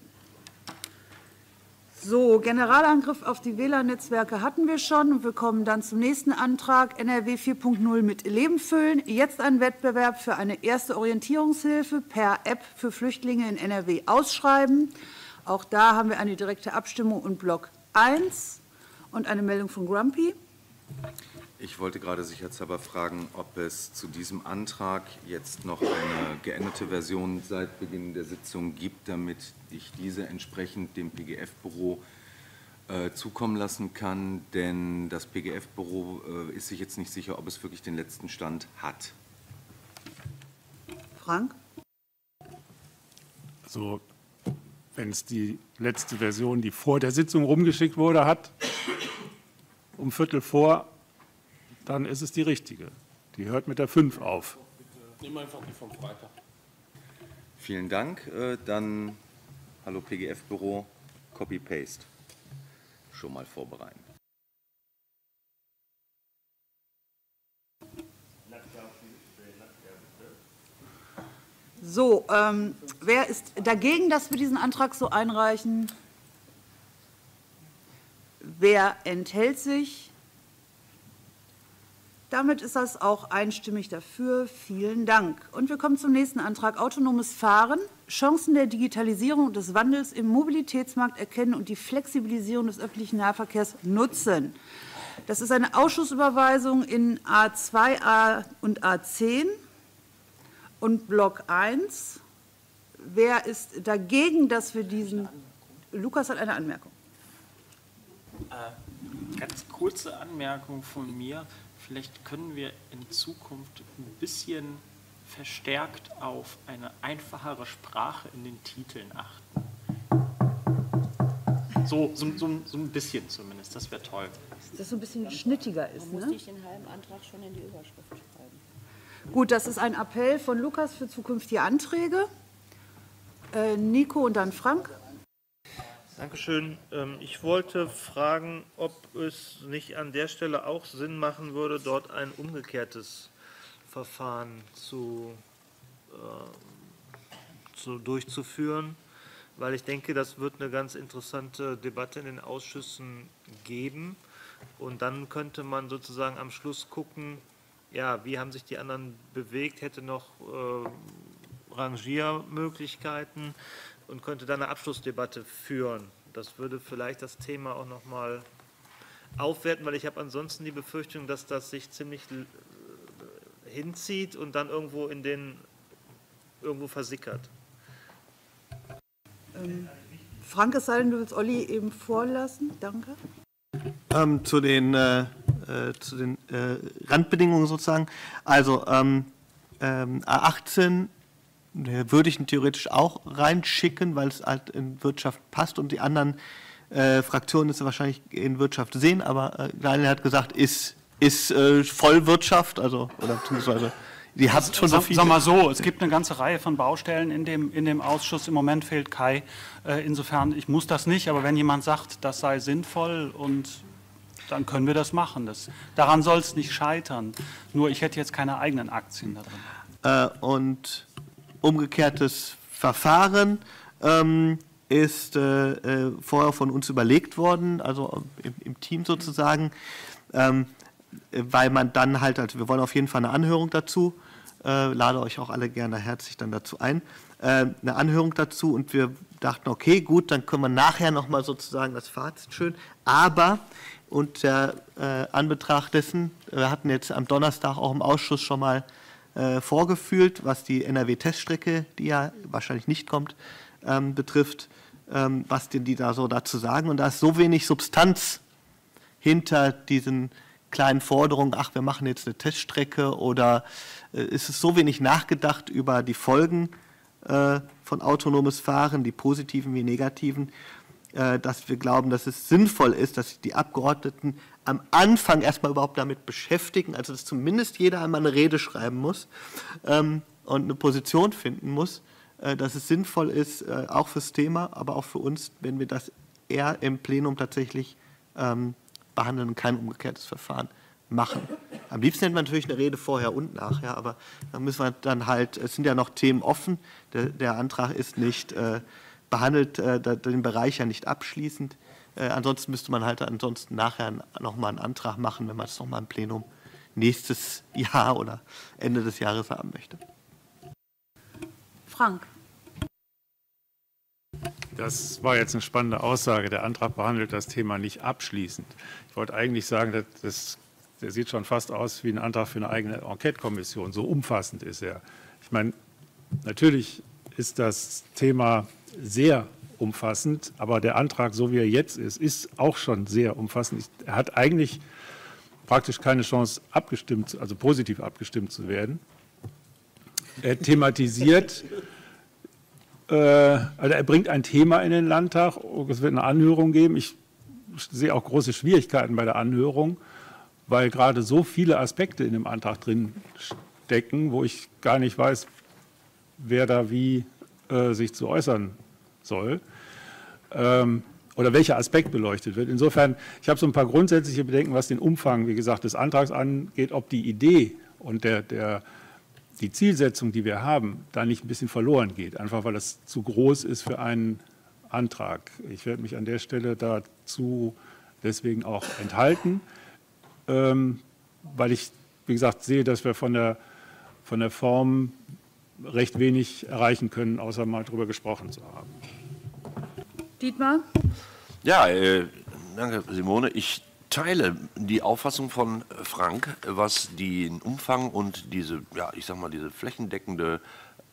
So, Generalangriff auf die W L A N-Netzwerke hatten wir schon. Und wir kommen dann zum nächsten Antrag, N R W vier Punkt null mit Leben füllen. Jetzt ein Wettbewerb für eine erste Orientierungshilfe per App für Flüchtlinge in N R W ausschreiben. Auch da haben wir eine direkte Abstimmung und Block eins und eine Meldung von Grumpy. Ich wollte gerade sicherheitshalber fragen, ob es zu diesem Antrag jetzt noch eine geänderte Version seit Beginn der Sitzung gibt, damit ich diese entsprechend dem P G F-Büro äh, zukommen lassen kann. Denn das P G F-Büro äh, ist sich jetzt nicht sicher, ob es wirklich den letzten Stand hat. Frank? Also, wenn es die letzte Version, die vor der Sitzung rumgeschickt wurde, hat, um Viertel vor, dann ist es die richtige. Die hört mit der fünf auf. Nimm einfach die vom Freitag. Vielen Dank. Äh, Dann, hallo P G F-Büro, Copy-Paste. Schon mal vorbereiten. So, ähm, wer ist dagegen, dass wir diesen Antrag so einreichen? Wer enthält sich? Damit ist das auch einstimmig dafür. Vielen Dank. Und wir kommen zum nächsten Antrag. Autonomes Fahren, Chancen der Digitalisierung und des Wandels im Mobilitätsmarkt erkennen und die Flexibilisierung des öffentlichen Nahverkehrs nutzen. Das ist eine Ausschussüberweisung in A zwei A und A zehn und Block eins. Wer ist dagegen, dass wir diesen... Lukas hat eine Anmerkung. Äh, ganz kurze Anmerkung von mir. Vielleicht können wir in Zukunft ein bisschen verstärkt auf eine einfachere Sprache in den Titeln achten. So, so, so, so ein bisschen zumindest, das wäre toll. Dass das so ein bisschen schnittiger ist. Man muss Ne? nicht den halben Antrag schon in die Überschrift schreiben. Gut, das ist ein Appell von Lukas für zukünftige Anträge. Äh, Nico und dann Frank. Dankeschön. Ich wollte fragen, ob es nicht an der Stelle auch Sinn machen würde, dort ein umgekehrtes Verfahren zu, äh, zu, durchzuführen, weil ich denke, das wird eine ganz interessante Debatte in den Ausschüssen geben. Und dann könnte man sozusagen am Schluss gucken, ja, wie haben sich die anderen bewegt, hätte noch äh, Rangiermöglichkeiten und könnte dann eine Abschlussdebatte führen. Das würde vielleicht das Thema auch noch mal aufwerten, weil ich habe ansonsten die Befürchtung, dass das sich ziemlich hinzieht und dann irgendwo in den irgendwo versickert. Ähm, Frank, es sei denn, du willst Olli eben vorlassen. Danke. Ähm, zu den, äh, äh, zu den äh, Randbedingungen sozusagen. Also ähm, ähm, A achtzehn würde ich ihn theoretisch auch reinschicken, weil es halt in Wirtschaft passt und die anderen äh, Fraktionen es wahrscheinlich in Wirtschaft sehen, aber äh, Daniel hat gesagt, ist, ist äh, Vollwirtschaft, also oder beziehungsweise die hat schon so viel. Sag mal so, es gibt eine ganze Reihe von Baustellen in dem, in dem Ausschuss. Im Moment fehlt Kai. Äh, insofern, ich muss das nicht, aber wenn jemand sagt, das sei sinnvoll, und dann können wir das machen. Das, daran soll es nicht scheitern. Nur ich hätte jetzt keine eigenen Aktien da drin. Äh, und umgekehrtes Verfahren ähm, ist äh, äh, vorher von uns überlegt worden, also im, im Team sozusagen, ähm, weil man dann halt, also wir wollen auf jeden Fall eine Anhörung dazu, äh, lade euch auch alle gerne herzlich dann dazu ein, äh, eine Anhörung dazu, und wir dachten, okay, gut, dann können wir nachher nochmal sozusagen das Fazit schön, aber unter äh, Anbetracht dessen, wir hatten jetzt am Donnerstag auch im Ausschuss schon mal äh, vorgefühlt, was die N R W-Teststrecke, die ja wahrscheinlich nicht kommt, ähm, betrifft, ähm, was denn die da so dazu sagen. Und da ist so wenig Substanz hinter diesen kleinen Forderungen, ach, wir machen jetzt eine Teststrecke, oder äh, ist es so wenig nachgedacht über die Folgen äh, von autonomes Fahren, die positiven wie negativen, äh, dass wir glauben, dass es sinnvoll ist, dass sich die Abgeordneten am Anfang erstmal überhaupt damit beschäftigen, also dass zumindest jeder einmal eine Rede schreiben muss, ähm, und eine Position finden muss, äh, dass es sinnvoll ist, äh, auch fürs Thema, aber auch für uns, wenn wir das eher im Plenum tatsächlich ähm, behandeln und kein umgekehrtes Verfahren machen. Am liebsten hätten wir natürlich eine Rede vorher und nachher, aber da müssen wir dann halt, es sind ja noch Themen offen, der, der Antrag ist nicht äh, behandelt, äh, den Bereich ja nicht abschließend. Äh, ansonsten müsste man halt ansonsten nachher nochmal einen Antrag machen, wenn man es nochmal im Plenum nächstes Jahr oder Ende des Jahres haben möchte. Frank. Das war jetzt eine spannende Aussage. Der Antrag behandelt das Thema nicht abschließend. Ich wollte eigentlich sagen, dass das, der sieht schon fast aus wie ein Antrag für eine eigene Enquete-Kommission. So umfassend ist er. Ich meine, natürlich ist das Thema sehr umfassend, aber der Antrag, so wie er jetzt ist, ist auch schon sehr umfassend. Er hat eigentlich praktisch keine Chance, abgestimmt, also positiv abgestimmt zu werden. Er thematisiert, äh, also er bringt ein Thema in den Landtag, es wird eine Anhörung geben. Ich sehe auch große Schwierigkeiten bei der Anhörung, weil gerade so viele Aspekte in dem Antrag drin stecken, wo ich gar nicht weiß, wer da wie äh, sich zu äußern soll. Ähm, oder welcher Aspekt beleuchtet wird. Insofern, ich habe so ein paar grundsätzliche Bedenken, was den Umfang, wie gesagt, des Antrags angeht, ob die Idee und der, der, die Zielsetzung, die wir haben, da nicht ein bisschen verloren geht, einfach weil das zu groß ist für einen Antrag. Ich werde mich an der Stelle dazu deswegen auch enthalten, ähm, weil ich, wie gesagt, sehe, dass wir von der, von der Form recht wenig erreichen können, außer mal darüber gesprochen zu haben. Dietmar? Ja, äh, danke, Simone. Ich teile die Auffassung von Frank, was den Umfang und diese, ja, ich sag mal, diese flächendeckende äh,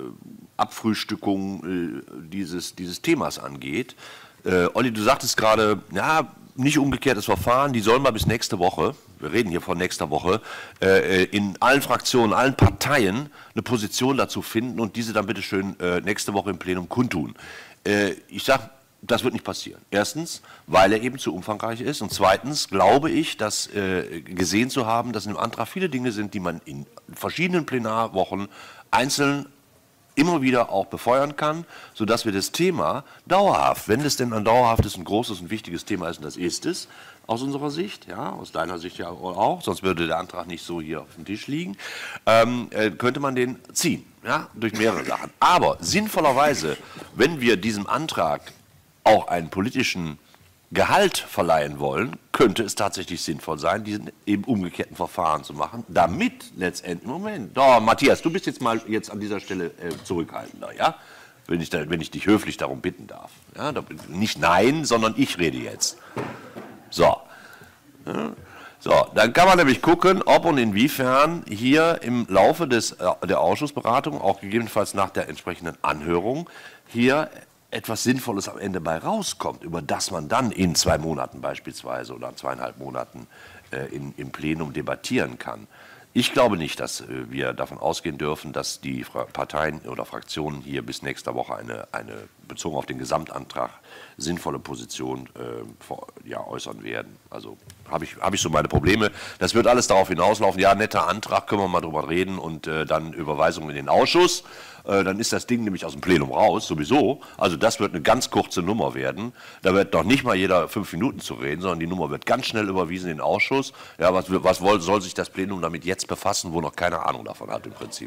Abfrühstückung äh, dieses, dieses Themas angeht. Äh, Olli, du sagtest gerade, ja, nicht umgekehrtes Verfahren, die sollen mal bis nächste Woche, wir reden hier von nächster Woche, äh, in allen Fraktionen, allen Parteien eine Position dazu finden und diese dann bitte schön äh, nächste Woche im Plenum kundtun. Äh, ich sage, das wird nicht passieren. Erstens, weil er eben zu umfangreich ist. Und zweitens glaube ich, dass äh, gesehen zu haben, dass in dem Antrag viele Dinge sind, die man in verschiedenen Plenarwochen einzeln immer wieder auch befeuern kann, sodass wir das Thema dauerhaft, wenn es denn ein dauerhaftes, ein großes und wichtiges Thema ist, und das ist es aus unserer Sicht, ja, aus deiner Sicht ja auch, sonst würde der Antrag nicht so hier auf dem Tisch liegen, ähm, äh, könnte man den ziehen, ja, durch mehrere Sachen. Aber sinnvollerweise, wenn wir diesem Antrag auch einen politischen Gehalt verleihen wollen, könnte es tatsächlich sinnvoll sein, diesen eben umgekehrten Verfahren zu machen, damit letztendlich, Moment, oh, Matthias, du bist jetzt mal jetzt an dieser Stelle äh, zurückhaltender, ja, wenn ich, da, wenn ich dich höflich darum bitten darf. Ja, da, nicht nein, sondern ich rede jetzt. So. Ja. So, dann kann man nämlich gucken, ob und inwiefern hier im Laufe des, äh, der Ausschussberatung, auch gegebenenfalls nach der entsprechenden Anhörung, hier etwas Sinnvolles am Ende bei rauskommt, über das man dann in zwei Monaten beispielsweise oder zweieinhalb Monaten äh, in, im Plenum debattieren kann. Ich glaube nicht, dass äh, wir davon ausgehen dürfen, dass die Fra- Parteien oder Fraktionen hier bis nächster Woche eine, eine bezogen auf den Gesamtantrag sinnvolle Position äh, vor, ja, äußern werden. Also habe ich, hab ich so meine Probleme. Das wird alles darauf hinauslaufen, ja, netter Antrag, können wir mal drüber reden und äh, dann Überweisung in den Ausschuss. Äh, dann ist das Ding nämlich aus dem Plenum raus, sowieso. Also das wird eine ganz kurze Nummer werden. Da wird noch nicht mal jeder fünf Minuten zu reden, sondern die Nummer wird ganz schnell überwiesen in den Ausschuss. Ja, was, was soll, soll sich das Plenum damit jetzt befassen, wo noch keine Ahnung davon hat im Prinzip?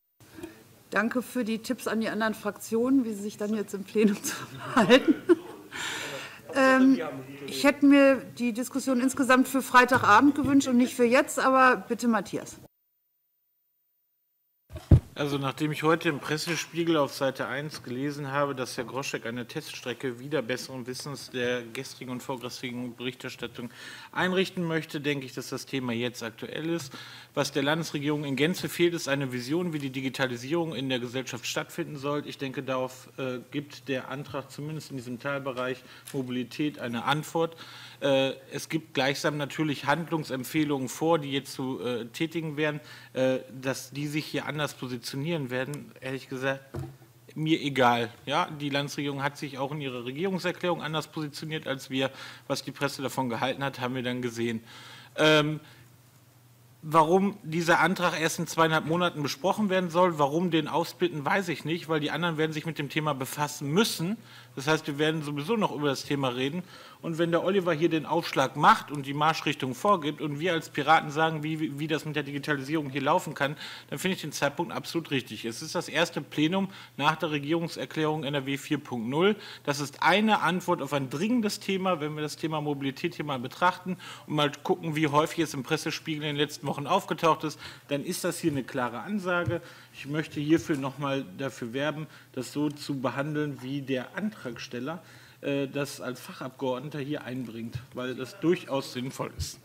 Danke für die Tipps an die anderen Fraktionen, wie sie sich dann jetzt im Plenum zu verhalten. ähm, ich hätte mir die Diskussion insgesamt für Freitagabend gewünscht und nicht für jetzt, aber bitte Matthias. Also nachdem ich heute im Pressespiegel auf Seite eins gelesen habe, dass Herr Groschek eine Teststrecke wider besseren Wissens der gestrigen und vorgestrigen Berichterstattung einrichten möchte, denke ich, dass das Thema jetzt aktuell ist. Was der Landesregierung in Gänze fehlt, ist eine Vision, wie die Digitalisierung in der Gesellschaft stattfinden soll. Ich denke, darauf äh, gibt der Antrag zumindest in diesem Teilbereich Mobilität eine Antwort. Äh, es gibt gleichsam natürlich Handlungsempfehlungen vor, die jetzt zu äh, tätigen werden, äh, dass die sich hier anders positionieren werden, ehrlich gesagt, mir egal. Ja, die Landesregierung hat sich auch in ihrer Regierungserklärung anders positioniert als wir. Was die Presse davon gehalten hat, haben wir dann gesehen. Ähm, Warum dieser Antrag erst in zweieinhalb Monaten besprochen werden soll, warum den aufsplitten, weiß ich nicht, weil die anderen werden sich mit dem Thema befassen müssen. Das heißt, wir werden sowieso noch über das Thema reden. Und wenn der Oliver hier den Aufschlag macht und die Marschrichtung vorgibt und wir als Piraten sagen, wie, wie das mit der Digitalisierung hier laufen kann, dann finde ich den Zeitpunkt absolut richtig. Es ist das erste Plenum nach der Regierungserklärung N R W vier Punkt null. Das ist eine Antwort auf ein dringendes Thema, wenn wir das Thema Mobilität hier mal betrachten und mal gucken, wie häufig es im Pressespiegel in den letzten Wochen aufgetaucht ist, dann ist das hier eine klare Ansage. Ich möchte hierfür noch mal dafür werben, das so zu behandeln, wie der Antragsteller äh, das als Fachabgeordneter hier einbringt, weil das durchaus sinnvoll ist.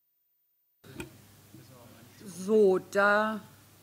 So, da.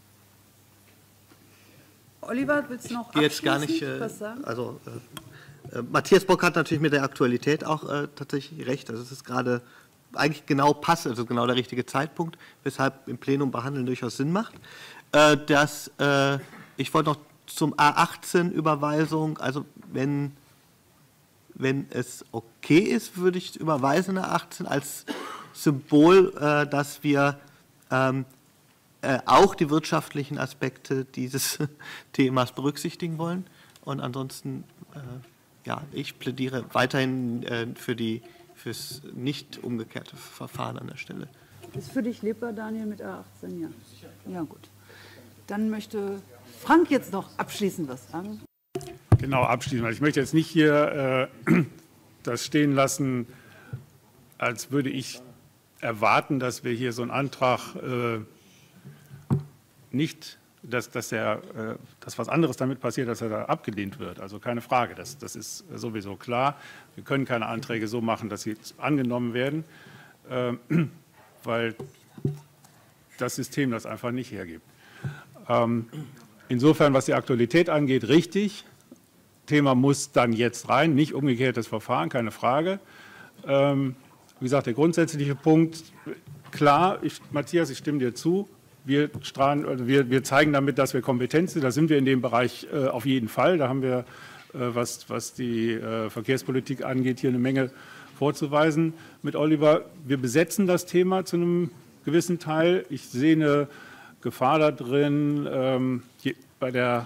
Oliver, willst du noch Ich gehe jetzt gar nicht, äh, was sagen? also äh, äh, Matthias Bock hat natürlich mit der Aktualität auch äh, tatsächlich recht. Also es ist gerade eigentlich genau passt, also genau der richtige Zeitpunkt, weshalb im Plenum behandeln durchaus Sinn macht. Äh, dass, äh, ich wollte noch zum A achtzehn Überweisung, also wenn, wenn es okay ist, würde ich überweisen A achtzehn als Symbol, äh, dass wir ähm, äh, auch die wirtschaftlichen Aspekte dieses Themas berücksichtigen wollen. Und ansonsten, äh, ja, ich plädiere weiterhin äh, für die fürs nicht umgekehrte Verfahren an der Stelle. Ist für dich lebbar, Daniel, mit A achtzehn? Ja. Ja, gut. Dann möchte Frank jetzt noch abschließend was sagen. Genau, abschließend. Weil ich möchte jetzt nicht hier äh, das stehen lassen, als würde ich erwarten, dass wir hier so einen Antrag äh, nicht, dass, dass, der, äh, dass was anderes damit passiert, dass er da abgelehnt wird. Also keine Frage, das, das ist sowieso klar. Wir können keine Anträge so machen, dass sie angenommen werden, äh, weil das System das einfach nicht hergibt. Ähm, insofern, was die Aktualität angeht, richtig. Thema muss dann jetzt rein, nicht umgekehrtes Verfahren, keine Frage. Ähm, wie gesagt, der grundsätzliche Punkt, klar, ich, Matthias, ich stimme dir zu. Wir, strahlen, also wir, wir zeigen damit, dass wir kompetent sind. Da sind wir in dem Bereich äh, auf jeden Fall. Da haben wir, äh, was, was die äh, Verkehrspolitik angeht, hier eine Menge vorzuweisen mit Oliver. Wir besetzen das Thema zu einem gewissen Teil. Ich sehe eine Gefahr da drin, ähm, hier, bei der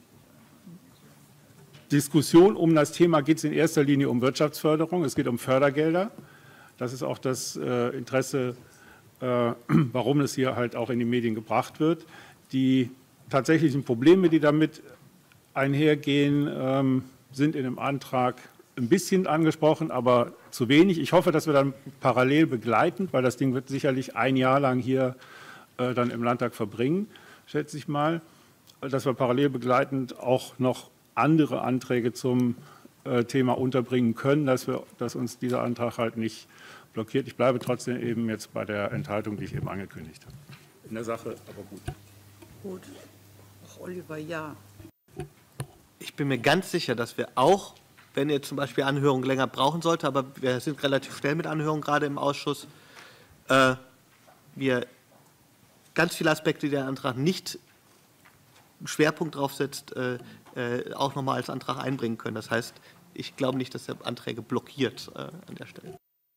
Diskussion um das Thema geht es in erster Linie um Wirtschaftsförderung. Es geht um Fördergelder. Das ist auch das äh, Interesse, äh, warum es hier halt auch in die Medien gebracht wird. Die tatsächlichen Probleme, die damit einhergehen, ähm, sind in dem Antrag ein bisschen angesprochen, aber zu wenig. Ich hoffe, dass wir dann parallel begleitend, weil das Ding wird sicherlich ein Jahr lang hier äh, dann im Landtag verbringen, schätze ich mal, dass wir parallel begleitend auch noch andere Anträge zum äh, Thema unterbringen können, dass, wir, dass uns dieser Antrag halt nicht blockiert. Ich bleibe trotzdem eben jetzt bei der Enthaltung, die ich eben angekündigt habe. In der Sache aber gut. Gut. Ach, Oliver, ja. Ich bin mir ganz sicher, dass wir auch, wenn ihr zum Beispiel Anhörung länger brauchen sollte, aber wir sind relativ schnell mit Anhörung gerade im Ausschuss, äh, wir ganz viele Aspekte, die der Antrag nicht einen Schwerpunkt drauf setzt, äh, äh, auch nochmal als Antrag einbringen können. Das heißt, ich glaube nicht, dass er Anträge blockiert äh, an der Stelle.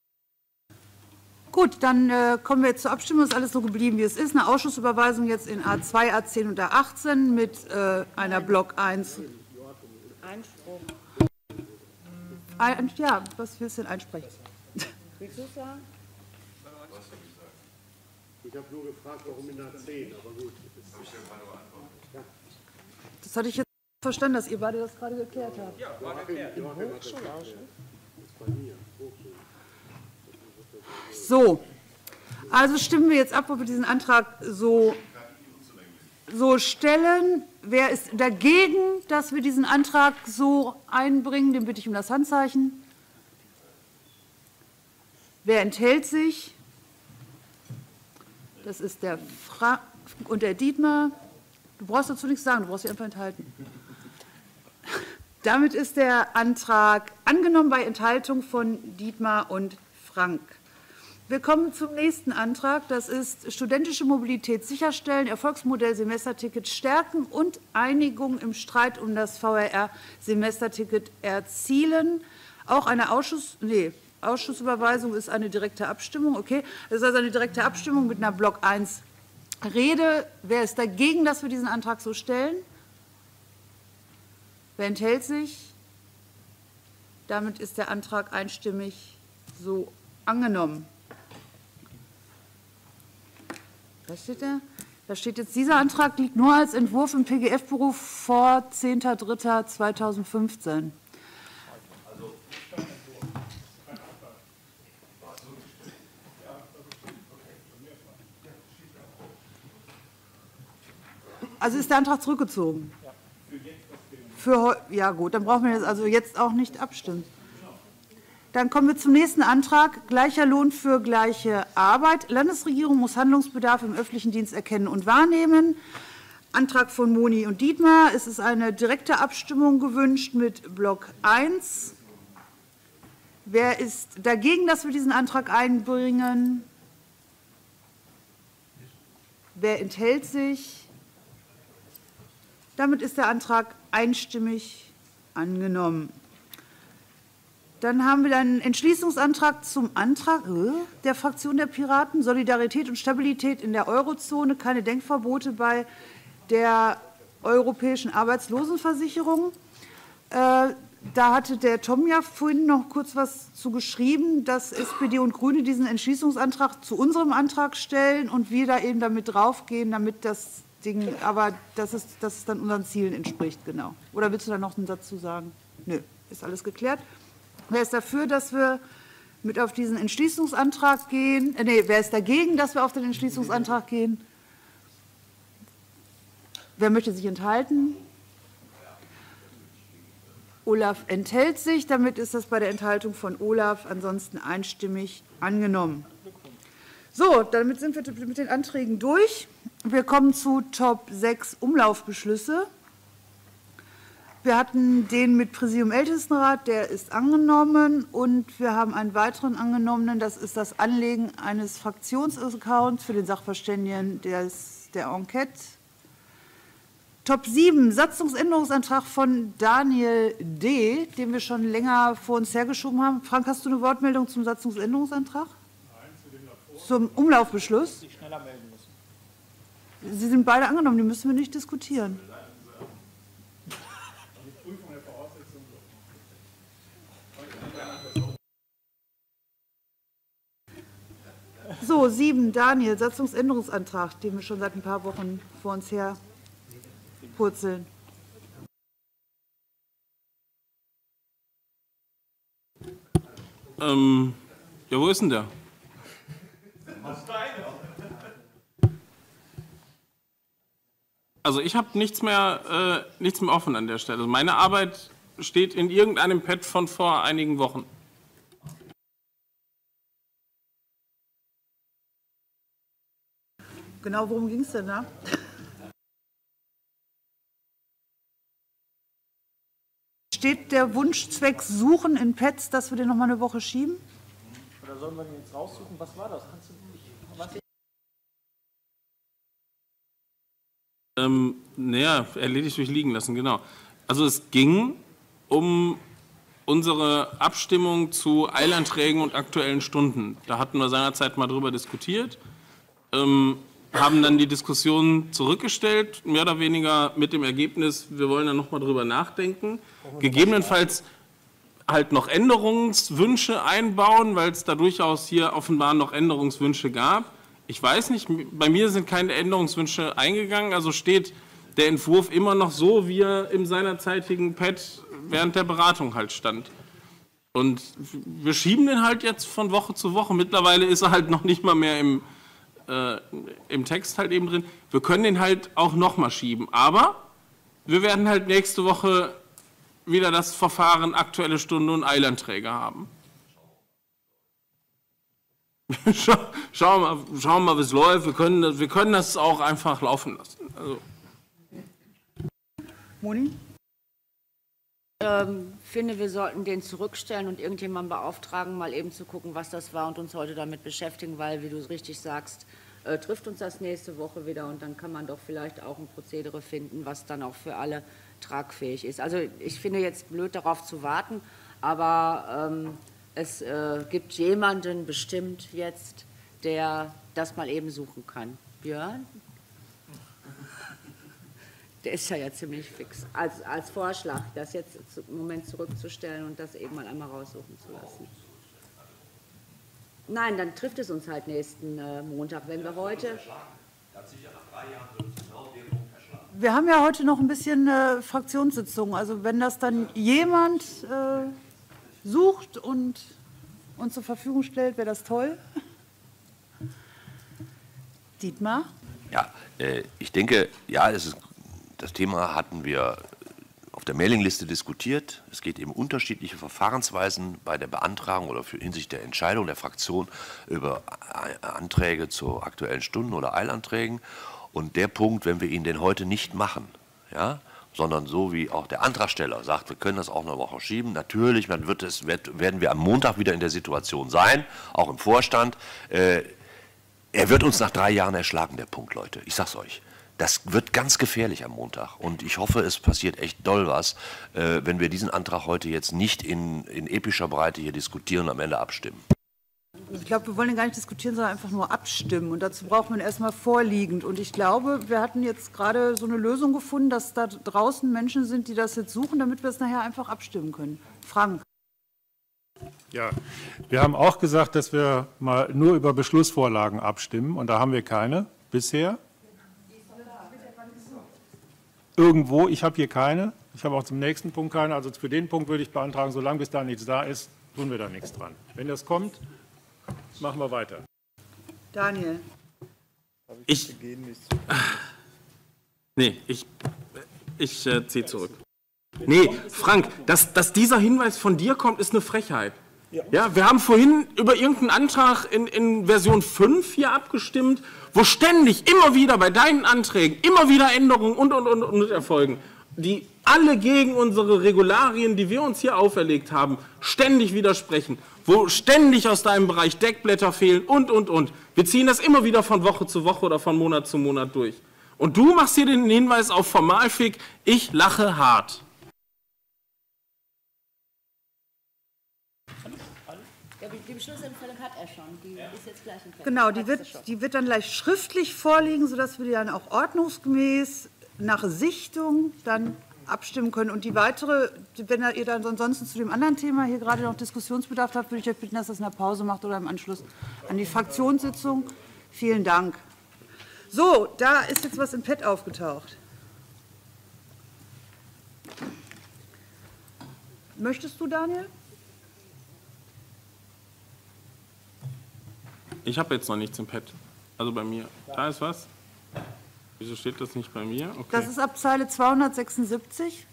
Gut, dann äh, kommen wir jetzt zur Abstimmung. Ist alles so geblieben, wie es ist. Eine Ausschussüberweisung jetzt in A zwei, A zehn und A achtzehn mit äh, einer Block eins. Einspruch. Ein, ja, was willst du denn einsprechen? Willst du sagen? Ich habe nur gefragt, warum in A zehn, aber gut. Das hatte ich jetzt verstanden, dass ihr beide das gerade geklärt habt. Ja, war geklärt. Im Hochschulausschuss. So, also stimmen wir jetzt ab, ob wir diesen Antrag so, so stellen. Wer ist dagegen, dass wir diesen Antrag so einbringen? Den bitte ich um das Handzeichen. Wer enthält sich? Das ist der Frank und der Dietmar. Du brauchst dazu nichts sagen, du brauchst dich einfach enthalten. Damit ist der Antrag angenommen bei Enthaltung von Dietmar und Frank. Wir kommen zum nächsten Antrag. Das ist studentische Mobilität sicherstellen, Erfolgsmodell Semesterticket stärken und Einigung im Streit um das V R R-Semesterticket erzielen. Auch eine Ausschuss, nee, Ausschussüberweisung ist eine direkte Abstimmung. Okay, das ist also eine direkte Abstimmung mit einer Block eins Rede. Wer ist dagegen, dass wir diesen Antrag so stellen? Wer enthält sich? Damit ist der Antrag einstimmig so angenommen. Was steht da? Da steht jetzt, dieser Antrag liegt nur als Entwurf im P G F-Beruf vor zehnter dritter zweitausendfünfzehn. Also ist der Antrag zurückgezogen? Für, ja gut, dann brauchen wir jetzt also jetzt auch nicht abstimmen. Dann kommen wir zum nächsten Antrag. Gleicher Lohn für gleiche Arbeit. Landesregierung muss Handlungsbedarf im öffentlichen Dienst erkennen und wahrnehmen. Antrag von Moni und Dietmar. Es ist eine direkte Abstimmung gewünscht mit Block eins. Wer ist dagegen, dass wir diesen Antrag einbringen? Wer enthält sich? Damit ist der Antrag einstimmig angenommen. Dann haben wir einen Entschließungsantrag zum Antrag der Fraktion der Piraten, Solidarität und Stabilität in der Eurozone, keine Denkverbote bei der Europäischen Arbeitslosenversicherung. Äh, da hatte der Tom ja vorhin noch kurz was zu geschrieben, dass S P D und Grüne diesen Entschließungsantrag zu unserem Antrag stellen und wir da eben damit draufgehen, damit das Ding, aber dass es, dass es dann unseren Zielen entspricht, genau. Oder willst du da noch einen Satz zu sagen? Nö, ist alles geklärt. Wer ist dafür, dass wir mit auf diesen Entschließungsantrag gehen? Äh, nee, wer ist dagegen, dass wir auf den Entschließungsantrag gehen? Wer möchte sich enthalten? Olaf enthält sich. Damit ist das bei der Enthaltung von Olaf ansonsten einstimmig angenommen. So, damit sind wir mit den Anträgen durch. Wir kommen zu Top sechs Umlaufbeschlüsse. Wir hatten den mit Präsidium Ältestenrat, der ist angenommen. Und wir haben einen weiteren angenommenen, das ist das Anlegen eines Fraktionsaccounts für den Sachverständigen des, der Enquete. Top sieben, Satzungsänderungsantrag von Daniel D., den wir schon länger vor uns hergeschoben haben. Frank, hast du eine Wortmeldung zum Satzungsänderungsantrag? Nein, zu dem davor. Zum Umlaufbeschluss? Sich schneller melden müssen. Sie sind beide angenommen, die müssen wir nicht diskutieren. So, sieben, Daniel, Satzungsänderungsantrag, den wir schon seit ein paar Wochen vor uns her purzeln. Ähm, ja, wo ist denn der? Also ich habe nichts mehr, äh, nichts mehr offen an der Stelle. Meine Arbeit steht in irgendeinem Pad von vor einigen Wochen. Genau, worum ging es denn da? Steht der Wunschzweck Suchen in Pads, dass wir den noch mal eine Woche schieben? Oder sollen wir den jetzt raussuchen? Was war das? Kannst du nicht, was? Ähm, naja, erledigt durch liegen lassen, genau. Also es ging um unsere Abstimmung zu Eilanträgen und aktuellen Stunden. Da hatten wir seinerzeit mal drüber diskutiert, ähm, haben dann die Diskussion zurückgestellt, mehr oder weniger mit dem Ergebnis, wir wollen dann noch mal drüber nachdenken, gegebenenfalls halt noch Änderungswünsche einbauen, weil es da durchaus hier offenbar noch Änderungswünsche gab. Ich weiß nicht, bei mir sind keine Änderungswünsche eingegangen, also steht der Entwurf immer noch so, wie er im seinerzeitigen Pad während der Beratung halt stand. Und wir schieben den halt jetzt von Woche zu Woche. Mittlerweile ist er halt noch nicht mal mehr im, äh, im Text halt eben drin. Wir können den halt auch noch mal schieben. Aber wir werden halt nächste Woche wieder das Verfahren Aktuelle Stunde und Eilanträge haben. Schauen wir mal, schauen mal, wie es läuft. Wir können, das, wir können das auch einfach laufen lassen. Also. Moni? Ich ähm, finde, wir sollten den zurückstellen und irgendjemanden beauftragen, mal eben zu gucken, was das war und uns heute damit beschäftigen, weil, wie du es richtig sagst, äh, trifft uns das nächste Woche wieder und dann kann man doch vielleicht auch ein Prozedere finden, was dann auch für alle tragfähig ist. Also ich finde jetzt blöd, darauf zu warten, aber ähm, es äh, gibt jemanden bestimmt jetzt, der das mal eben suchen kann. Björn? Der ist ja ja ziemlich fix. Als, als Vorschlag, das jetzt im Moment zurückzustellen und das eben mal einmal raussuchen zu lassen. Nein, dann trifft es uns halt nächsten äh, Montag, wenn wir heute... Wir haben ja heute noch ein bisschen äh, Fraktionssitzung. Also wenn das dann jemand äh, sucht und uns zur Verfügung stellt, wäre das toll. Dietmar? Ja, äh, ich denke, ja, es ist, das Thema hatten wir auf der Mailingliste diskutiert. Es geht eben unterschiedliche Verfahrensweisen bei der Beantragung oder für hinsichtlich der Entscheidung der Fraktion über Anträge zu Aktuellen Stunden oder Eilanträgen. Und der Punkt, wenn wir ihn denn heute nicht machen, ja, sondern so wie auch der Antragsteller sagt, wir können das auch eine Woche schieben. Natürlich man wird es, wird, werden wir am Montag wieder in der Situation sein, auch im Vorstand. Äh, er wird uns nach drei Jahren erschlagen, der Punkt, Leute. Ich sag's euch. Das wird ganz gefährlich am Montag. Und ich hoffe, es passiert echt doll was, äh, wenn wir diesen Antrag heute jetzt nicht in, in epischer Breite hier diskutieren und am Ende abstimmen. Ich glaube, wir wollen ihn gar nicht diskutieren, sondern einfach nur abstimmen. Und dazu braucht man erstmal vorliegend. Und ich glaube, wir hatten jetzt gerade so eine Lösung gefunden, dass da draußen Menschen sind, die das jetzt suchen, damit wir es nachher einfach abstimmen können. Frank. Ja, wir haben auch gesagt, dass wir mal nur über Beschlussvorlagen abstimmen. Und da haben wir keine bisher. Irgendwo, ich habe hier keine. Ich habe auch zum nächsten Punkt keine. Also für den Punkt würde ich beantragen, solange bis da nichts da ist, tun wir da nichts dran. Wenn das kommt, machen wir weiter. Daniel. Ich. Nee, ich, ich äh, ziehe zurück. Nee, Frank, dass, dass dieser Hinweis von dir kommt, ist eine Frechheit. Ja. Ja, wir haben vorhin über irgendeinen Antrag in, in Version fünf hier abgestimmt, wo ständig, immer wieder bei deinen Anträgen, immer wieder Änderungen und, und, und, und erfolgen, die alle gegen unsere Regularien, die wir uns hier auferlegt haben, ständig widersprechen, wo ständig aus deinem Bereich Deckblätter fehlen und, und, und. Wir ziehen das immer wieder von Woche zu Woche oder von Monat zu Monat durch. Und du machst hier den Hinweis auf Formalfick, ich lache hart. Die Beschlussempfehlung hat er schon, die ist jetzt gleich im Feld. Genau, die wird, die wird dann gleich schriftlich vorliegen, sodass wir die dann auch ordnungsgemäß nach Sichtung dann abstimmen können. Und die weitere, wenn ihr dann ansonsten zu dem anderen Thema hier gerade noch Diskussionsbedarf habt, würde ich euch bitten, dass das in der Pause macht oder im Anschluss an die Fraktionssitzung. Vielen Dank. So, da ist jetzt was im Pad aufgetaucht. Möchtest du, Daniel? Ich habe jetzt noch nichts im Pad. Also bei mir. Da ist was. Wieso steht das nicht bei mir? Okay. Das ist ab Zeile zweihundertsechsundsiebzig.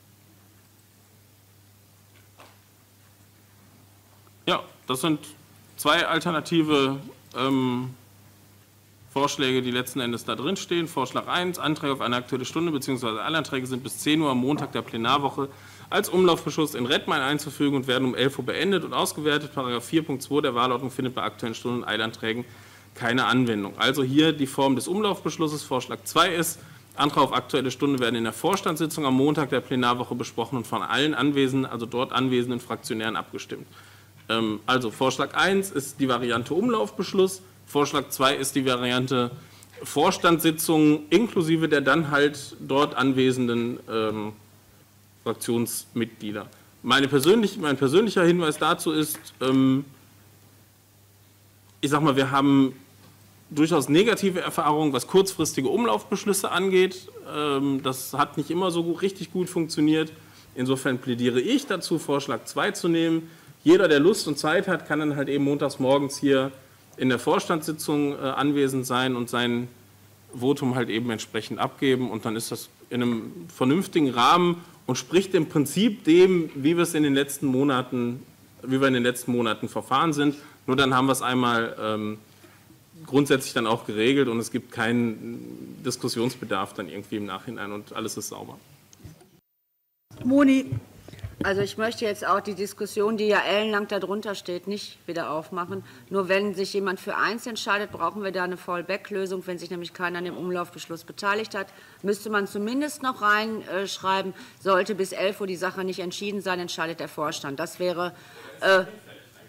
Ja, das sind zwei alternative ähm, Vorschläge, die letzten Endes da drin stehen. Vorschlag eins, Anträge auf eine Aktuelle Stunde bzw. alle Anträge sind bis zehn Uhr am Montag der Plenarwoche als Umlaufbeschluss in Redmain einzufügen und werden um elf Uhr beendet und ausgewertet. Paragraph vier Punkt zwei der Wahlordnung findet bei Aktuellen Stunden und Eilanträgen keine Anwendung. Also hier die Form des Umlaufbeschlusses. Vorschlag zwei ist, Anträge auf Aktuelle Stunde werden in der Vorstandssitzung am Montag der Plenarwoche besprochen und von allen anwesenden, also dort anwesenden Fraktionären abgestimmt. Ähm, also Vorschlag eins ist die Variante Umlaufbeschluss. Vorschlag zwei ist die Variante Vorstandssitzung inklusive der dann halt dort anwesenden ähm, Fraktionsmitglieder. Meine persönlich, mein persönlicher Hinweis dazu ist, ähm, ich sage mal, wir haben durchaus negative Erfahrungen, was kurzfristige Umlaufbeschlüsse angeht. Ähm, das hat nicht immer so gut, richtig gut funktioniert. Insofern plädiere ich dazu, Vorschlag zwei zu nehmen. Jeder, der Lust und Zeit hat, kann dann halt eben montags morgens hier in der Vorstandssitzung äh, anwesend sein und sein Votum halt eben entsprechend abgeben. Und dann ist das in einem vernünftigen Rahmen und spricht im Prinzip dem, wie wir es in den letzten Monaten, wie wir in den letzten Monaten verfahren sind. Nur dann haben wir es einmal ähm, grundsätzlich dann auch geregelt und es gibt keinen Diskussionsbedarf dann irgendwie im Nachhinein und alles ist sauber. Moni. Also ich möchte jetzt auch die Diskussion, die ja ellenlang darunter steht, nicht wieder aufmachen. Nur wenn sich jemand für eins entscheidet, brauchen wir da eine Fallback-Lösung. Wenn sich nämlich keiner an dem Umlaufbeschluss beteiligt hat, müsste man zumindest noch reinschreiben, sollte bis elf Uhr die Sache nicht entschieden sein, entscheidet der Vorstand. Das wäre... Äh,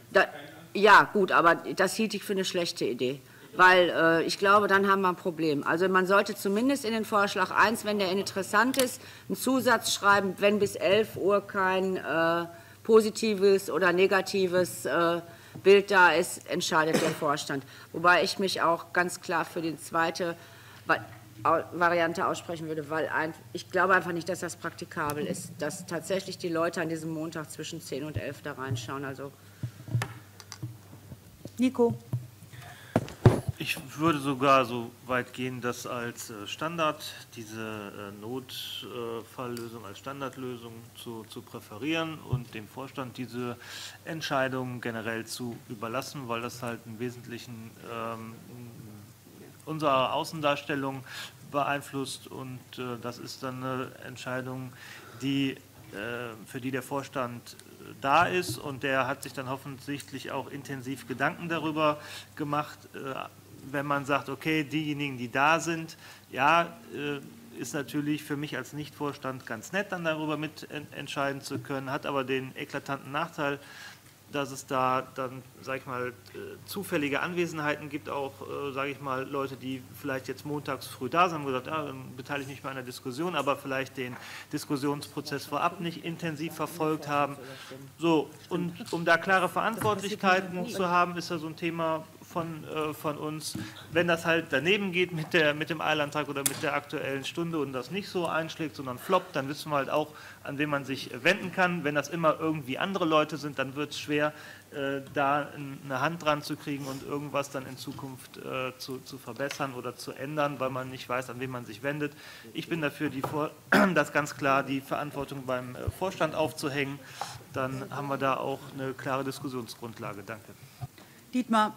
Da, ja, gut, aber das hielt ich für eine schlechte Idee. Weil äh, ich glaube, dann haben wir ein Problem. Also man sollte zumindest in den Vorschlag eins, wenn der interessant ist, einen Zusatz schreiben, wenn bis elf Uhr kein äh, positives oder negatives äh, Bild da ist, entscheidet der Vorstand. Wobei ich mich auch ganz klar für die zweite Variante aussprechen würde, weil ein, ich glaube einfach nicht, dass das praktikabel ist, dass tatsächlich die Leute an diesem Montag zwischen zehn und elf da reinschauen. Also Nico. Ich würde sogar so weit gehen, das als Standard, diese Notfalllösung als Standardlösung zu, zu präferieren und dem Vorstand diese Entscheidung generell zu überlassen, weil das halt im Wesentlichen ähm, unsere Außendarstellung beeinflusst und äh, das ist dann eine Entscheidung, die, äh, für die der Vorstand da ist und der hat sich dann offensichtlich auch intensiv Gedanken darüber gemacht, äh, wenn man sagt, okay, diejenigen, die da sind, ja, äh, ist natürlich für mich als Nichtvorstand ganz nett, dann darüber mitentscheiden zu können, hat aber den eklatanten Nachteil, dass es da dann, sage ich mal, zufällige Anwesenheiten gibt, auch, sage ich mal, Leute, die vielleicht jetzt montags früh da sind, haben gesagt, ja, dann beteilige ich mich bei einer Diskussion, aber vielleicht den Diskussionsprozess vorab nicht intensiv verfolgt haben. So, und um da klare Verantwortlichkeiten zu haben, ist ja so ein Thema von, äh, von uns. Wenn das halt daneben geht mit, der, mit dem Eilantrag oder mit der aktuellen Stunde und das nicht so einschlägt, sondern floppt, dann wissen wir halt auch, an wen man sich wenden kann. Wenn das immer irgendwie andere Leute sind, dann wird es schwer, äh, da eine Hand dran zu kriegen und irgendwas dann in Zukunft äh, zu, zu verbessern oder zu ändern, weil man nicht weiß, an wen man sich wendet. Ich bin dafür, die Vor das ganz klar die Verantwortung beim äh, Vorstand aufzuhängen. Dann haben wir da auch eine klare Diskussionsgrundlage. Danke. Dietmar.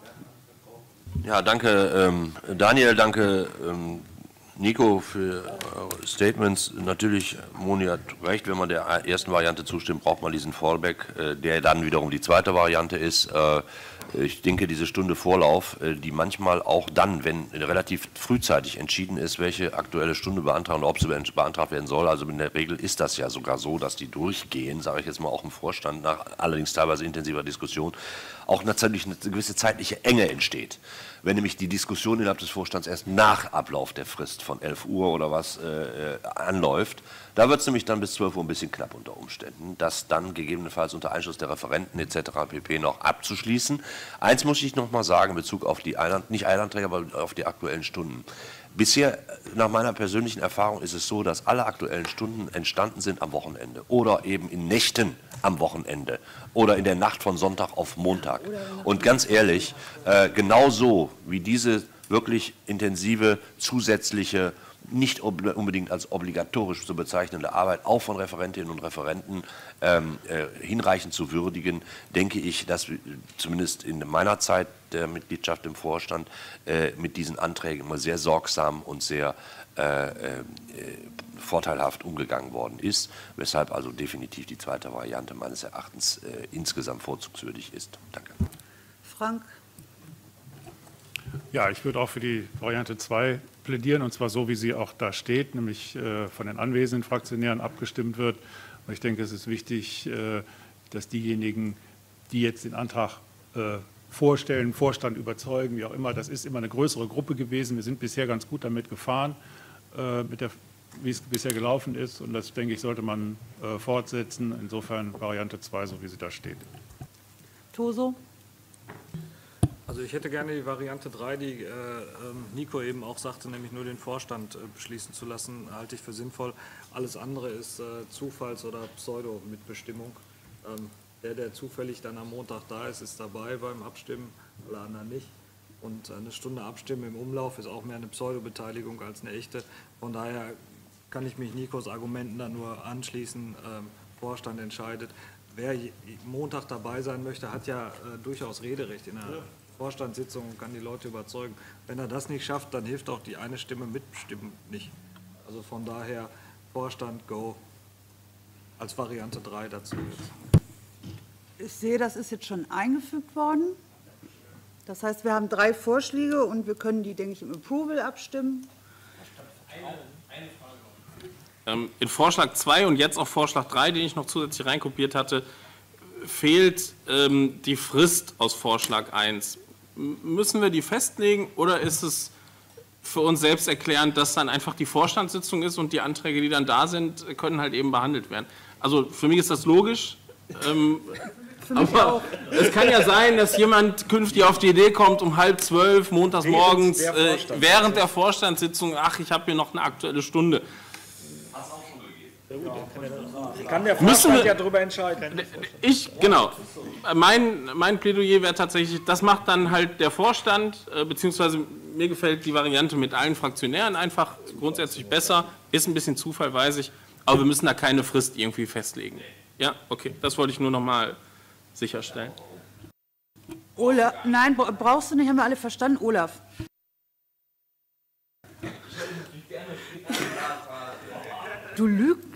Ja, danke ähm, Daniel, danke ähm, Nico für eure Statements. Natürlich, Moni hat recht, wenn man der ersten Variante zustimmt, braucht man diesen Fallback, äh, der dann wiederum die zweite Variante ist. Äh, ich denke, diese Stunde Vorlauf, äh, die manchmal auch dann, wenn relativ frühzeitig entschieden ist, welche aktuelle Stunde beantragt und ob sie beantragt werden soll, also in der Regel ist das ja sogar so, dass die durchgehen, sage ich jetzt mal auch im Vorstand, nach allerdings teilweise intensiver Diskussion, auch natürlich eine gewisse zeitliche Enge entsteht. Wenn nämlich die Diskussion innerhalb des Vorstands erst nach Ablauf der Frist von elf Uhr oder was äh, anläuft, da wird es nämlich dann bis zwölf Uhr ein bisschen knapp unter Umständen, das dann gegebenenfalls unter Einschluss der Referenten et cetera pp. Noch abzuschließen. Eins muss ich noch mal sagen in Bezug auf die Eiland, nicht Eilanträge, aber auf die aktuellen Stunden. Bisher, nach meiner persönlichen Erfahrung, ist es so, dass alle aktuellen Stunden entstanden sind am Wochenende oder eben in Nächten am Wochenende oder in der Nacht von Sonntag auf Montag. Und ganz ehrlich, äh, genauso wie diese wirklich intensive zusätzliche, nicht unbedingt als obligatorisch zu bezeichnende Arbeit auch von Referentinnen und Referenten ähm, äh, hinreichend zu würdigen, denke ich, dass wir zumindest in meiner Zeit der Mitgliedschaft im Vorstand äh, mit diesen Anträgen immer sehr sorgsam und sehr äh, äh, vorteilhaft umgegangen worden ist, weshalb also definitiv die zweite Variante meines Erachtens äh, insgesamt vorzugswürdig ist. Danke. Frank? Ja, ich würde auch für die Variante zwei plädieren, und zwar so, wie sie auch da steht, nämlich äh, von den anwesenden Fraktionären abgestimmt wird. Und ich denke, es ist wichtig, äh, dass diejenigen, die jetzt den Antrag äh, vorstellen, Vorstand überzeugen, wie auch immer, das ist immer eine größere Gruppe gewesen. Wir sind bisher ganz gut damit gefahren, äh, mit der, wie es bisher gelaufen ist. Und das, denke ich, sollte man äh, fortsetzen. Insofern Variante zwei, so wie sie da steht. Toso? Also ich hätte gerne die Variante drei, die äh, Nico eben auch sagte, nämlich nur den Vorstand äh, beschließen zu lassen, halte ich für sinnvoll. Alles andere ist äh, Zufalls- oder Pseudo-Mitbestimmung. Ähm, der, der zufällig dann am Montag da ist, ist dabei beim Abstimmen, alle anderen nicht. Und eine Stunde Abstimmen im Umlauf ist auch mehr eine Pseudo-Beteiligung als eine echte. Von daher kann ich mich Nikos Argumenten dann nur anschließen. Ähm, Vorstand entscheidet. Wer Montag dabei sein möchte, hat ja äh, durchaus Rederecht in der ja. Vorstandssitzung und kann die Leute überzeugen. Wenn er das nicht schafft, dann hilft auch die eine Stimme mitbestimmen nicht. Also von daher Vorstand Go als Variante drei dazu jetzt. Ich sehe, das ist jetzt schon eingefügt worden. Das heißt, wir haben drei Vorschläge und wir können die, denke ich, im Approval abstimmen. Ähm, in Vorschlag zwei und jetzt auch Vorschlag drei, den ich noch zusätzlich reinkopiert hatte, fehlt ähm, die Frist aus Vorschlag eins. M- Müssen wir die festlegen oder ist es für uns selbst erklärend, dass dann einfach die Vorstandssitzung ist und die Anträge, die dann da sind, können halt eben behandelt werden? Also für mich ist das logisch. Ähm, aber es kann ja sein, dass jemand künftig auf die Idee kommt, um halb zwölf montags morgens äh, während der Vorstandssitzung, ach, ich habe hier noch eine aktuelle Stunde. Kann der Müssen Vorstand wir- ja darüber entscheiden. Ich, genau. Mein, mein Plädoyer wäre tatsächlich, das macht dann halt der Vorstand, äh, beziehungsweise mir gefällt die Variante mit allen Fraktionären einfach grundsätzlich besser. Ist ein bisschen Zufall, weiß ich, aber wir müssen da keine Frist irgendwie festlegen. Ja, okay, das wollte ich nur noch mal sicherstellen. Olaf, nein, bra- brauchst du nicht, haben wir alle verstanden, Olaf. Du lügst.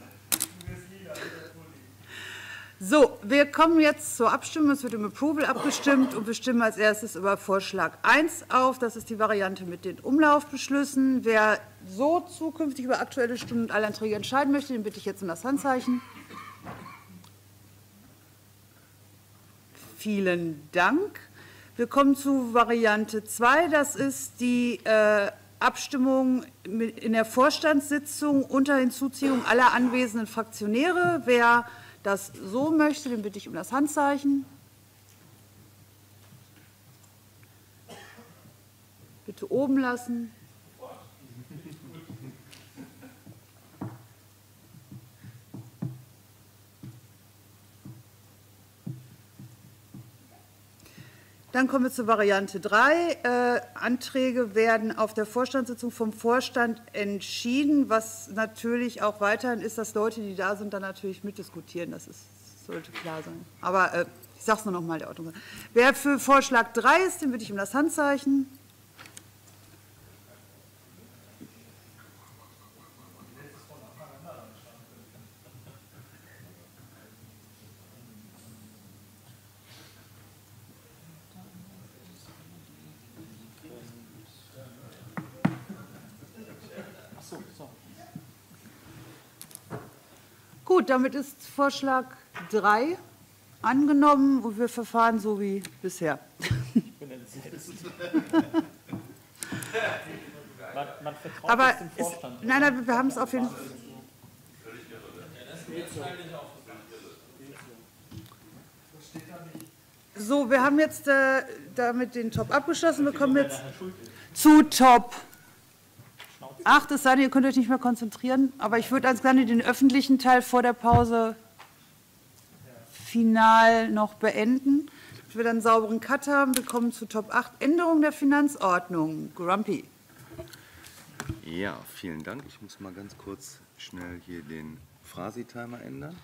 So, wir kommen jetzt zur Abstimmung. Es wird im Approval abgestimmt und wir stimmen als erstes über Vorschlag eins auf. Das ist die Variante mit den Umlaufbeschlüssen. Wer so zukünftig über Aktuelle Stunden und Eilanträge entscheiden möchte, den bitte ich jetzt um das Handzeichen. Vielen Dank. Wir kommen zu Variante zwei. Das ist die äh, Abstimmung mit- in der Vorstandssitzung unter Hinzuziehung aller anwesenden Fraktionäre. Wer das so möchte, den bitte ich um das Handzeichen. Bitte oben lassen. Dann kommen wir zur Variante drei. Äh, Anträge werden auf der Vorstandssitzung vom Vorstand entschieden, was natürlich auch weiterhin ist, dass Leute, die da sind, dann natürlich mitdiskutieren. Das ist, sollte klar sein. Aber äh, ich sage es nur noch mal der Ordnung. Wer für Vorschlag drei ist, den bitte ich um das Handzeichen. Gut, damit ist Vorschlag drei angenommen und wir verfahren so wie bisher. Man, man vertraut Aber jetzt dem es, Vorstand. nein, nein, wir haben es auf jeden Fall. So, wir haben jetzt äh, damit den Top abgeschlossen. Wir kommen jetzt zu Top acht. Es sei denn, ihr könnt euch nicht mehr konzentrieren. Aber ich würde als gerne den öffentlichen Teil vor der Pause final noch beenden. Dass wir dann einen sauberen Cut haben. Wir kommen zu Top acht. Änderung der Finanzordnung. Grumpy. Ja, vielen Dank. Ich muss mal ganz kurz schnell hier den Phrasi-Timer ändern.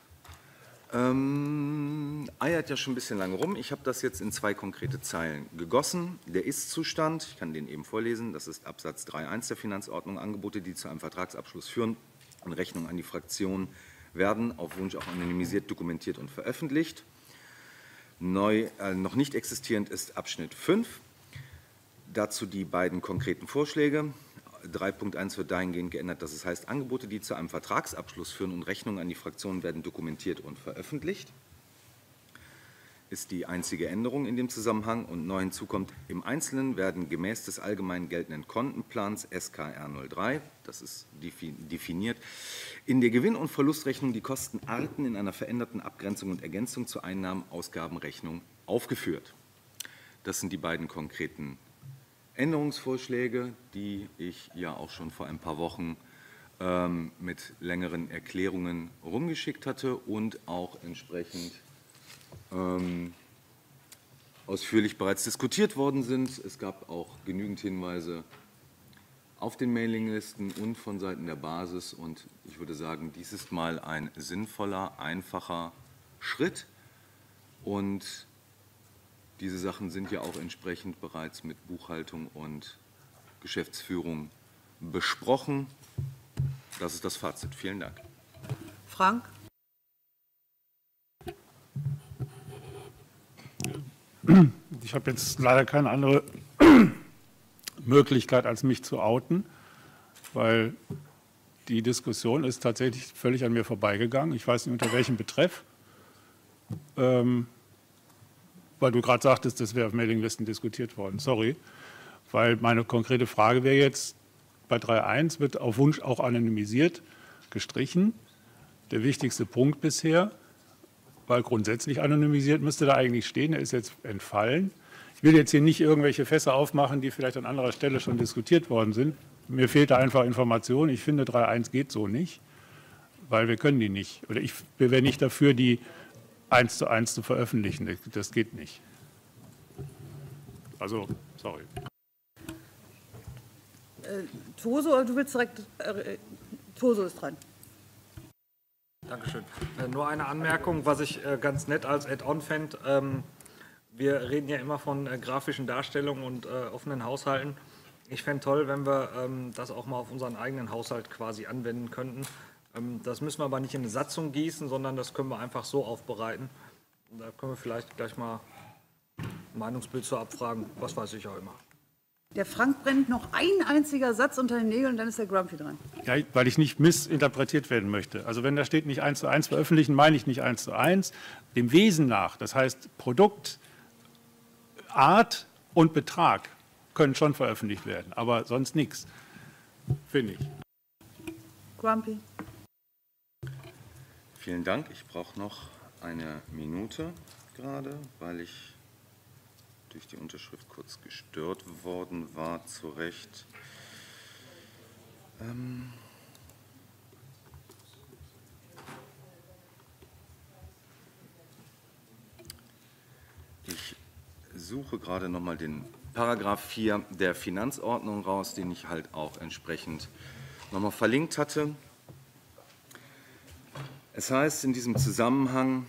Ähm, eiert ja schon ein bisschen lange rum. Ich habe das jetzt in zwei konkrete Zeilen gegossen. Der Ist-Zustand, ich kann den eben vorlesen, das ist Absatz drei Punkt eins der Finanzordnung. Angebote, die zu einem Vertragsabschluss führen und Rechnungen an die Fraktion werden auf Wunsch auch anonymisiert, dokumentiert und veröffentlicht. Neu, äh, noch nicht existierend ist Abschnitt fünf. Dazu die beiden konkreten Vorschläge. drei Punkt eins wird dahingehend geändert, dass es heißt, Angebote, die zu einem Vertragsabschluss führen und Rechnungen an die Fraktionen werden dokumentiert und veröffentlicht. Ist die einzige Änderung in dem Zusammenhang. Und neu hinzu kommt, im Einzelnen werden gemäß des allgemein geltenden Kontenplans S K R null drei, das ist definiert, in der Gewinn- und Verlustrechnung die Kostenarten in einer veränderten Abgrenzung und Ergänzung zur Einnahmen-Ausgabenrechnung aufgeführt. Das sind die beiden konkreten Änderungsvorschläge, die ich ja auch schon vor ein paar Wochen ähm, mit längeren Erklärungen rumgeschickt hatte und auch entsprechend ähm, ausführlich bereits diskutiert worden sind. Es gab auch genügend Hinweise auf den Mailinglisten und von Seiten der Basis. Und ich würde sagen, dies ist mal ein sinnvoller, einfacher Schritt. Und diese Sachen sind ja auch entsprechend bereits mit Buchhaltung und Geschäftsführung besprochen. Das ist das Fazit. Vielen Dank. Frank? Ich habe jetzt leider keine andere Möglichkeit, als mich zu outen, weil die Diskussion ist tatsächlich völlig an mir vorbeigegangen. Ich weiß nicht, unter welchem Betreff. ähm, weil du gerade sagtest, das wäre auf Mailinglisten diskutiert worden. Sorry, weil meine konkrete Frage wäre jetzt, bei drei Punkt eins wird auf Wunsch auch anonymisiert gestrichen. Der wichtigste Punkt bisher, weil grundsätzlich anonymisiert müsste da eigentlich stehen, er ist jetzt entfallen. Ich will jetzt hier nicht irgendwelche Fässer aufmachen, die vielleicht an anderer Stelle schon diskutiert worden sind. Mir fehlt da einfach Information. Ich finde, drei Punkt eins geht so nicht, weil wir können die nicht. Oder ich wäre nicht dafür, die eins zu eins zu veröffentlichen. Das geht nicht. Also, sorry. Äh, Toso, du willst direkt. Äh, Toso ist dran. Dankeschön. Äh, nur eine Anmerkung, was ich äh, ganz nett als Add-on fände. Ähm, wir reden ja immer von äh, grafischen Darstellungen und äh, offenen Haushalten. Ich fände toll, wenn wir ähm, das auch mal auf unseren eigenen Haushalt quasi anwenden könnten. Ähm, das müssen wir aber nicht in eine Satzung gießen, sondern das können wir einfach so aufbereiten. Da können wir vielleicht gleich mal ein Meinungsbild zu abfragen, was weiß ich auch immer. Der Frank brennt noch ein einziger Satz unter den Nägeln, dann ist der Grumpy dran. Ja, weil ich nicht missinterpretiert werden möchte. Also wenn da steht nicht eins zu eins veröffentlichen, meine ich nicht eins zu eins. Dem Wesen nach, das heißt Produkt, Art und Betrag können schon veröffentlicht werden, aber sonst nichts, finde ich. Grumpy. Vielen Dank. Ich brauche noch eine Minute gerade, weil ich durch die Unterschrift kurz gestört worden war, zu Recht. Ähm ich suche gerade noch mal den Paragraph vier der Finanzordnung raus, den ich halt auch entsprechend noch mal verlinkt hatte. Es heißt in diesem Zusammenhang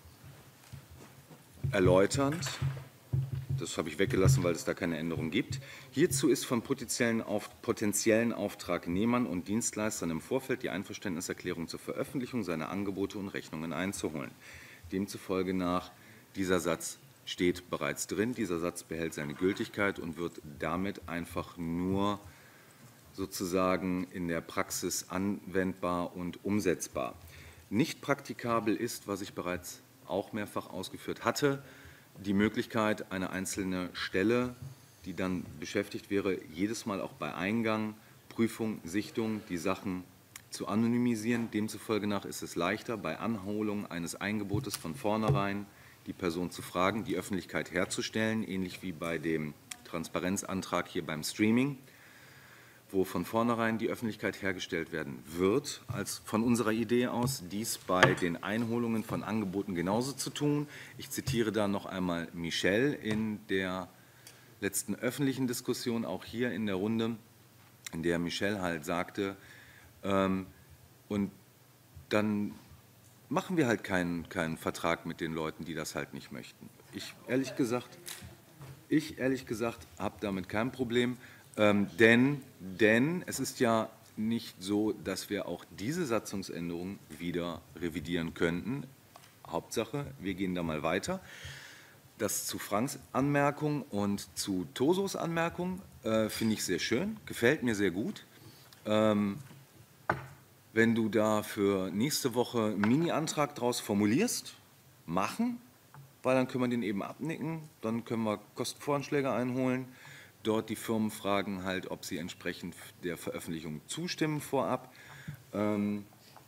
erläuternd, das habe ich weggelassen, weil es da keine Änderung gibt. Hierzu ist von potenziellen, Auf, potenziellen Auftragnehmern und Dienstleistern im Vorfeld die Einverständniserklärung zur Veröffentlichung seiner Angebote und Rechnungen einzuholen. Demzufolge nach, dieser Satz steht bereits drin, dieser Satz behält seine Gültigkeit und wird damit einfach nur sozusagen in der Praxis anwendbar und umsetzbar. Nicht praktikabel ist, was ich bereits auch mehrfach ausgeführt hatte, die Möglichkeit, eine einzelne Stelle, die dann beschäftigt wäre, jedes Mal auch bei Eingang, Prüfung, Sichtung, die Sachen zu anonymisieren. Demzufolge nach ist es leichter, bei Anholung eines Eingebotes von vornherein die Person zu fragen, die Öffentlichkeit herzustellen, ähnlich wie bei dem Transparenzantrag hier beim Streaming, wo von vornherein die Öffentlichkeit hergestellt werden wird, als von unserer Idee aus, dies bei den Einholungen von Angeboten genauso zu tun. Ich zitiere da noch einmal Michel in der letzten öffentlichen Diskussion, auch hier in der Runde, in der Michel halt sagte, ähm, und dann machen wir halt keinen, keinen Vertrag mit den Leuten, die das halt nicht möchten. Ich ehrlich gesagt, ich ehrlich gesagt habe damit kein Problem. Ähm, denn, denn es ist ja nicht so, dass wir auch diese Satzungsänderung wieder revidieren könnten. Hauptsache, wir gehen da mal weiter. Das zu Franks Anmerkung und zu Tosos Anmerkung äh, finde ich sehr schön, gefällt mir sehr gut. Ähm, wenn du da für nächste Woche einen Mini-Antrag daraus formulierst, machen, weil dann können wir den eben abnicken, dann können wir Kostenvoranschläge einholen. Dort die Firmen fragen halt, ob sie entsprechend der Veröffentlichung zustimmen vorab. Ähm,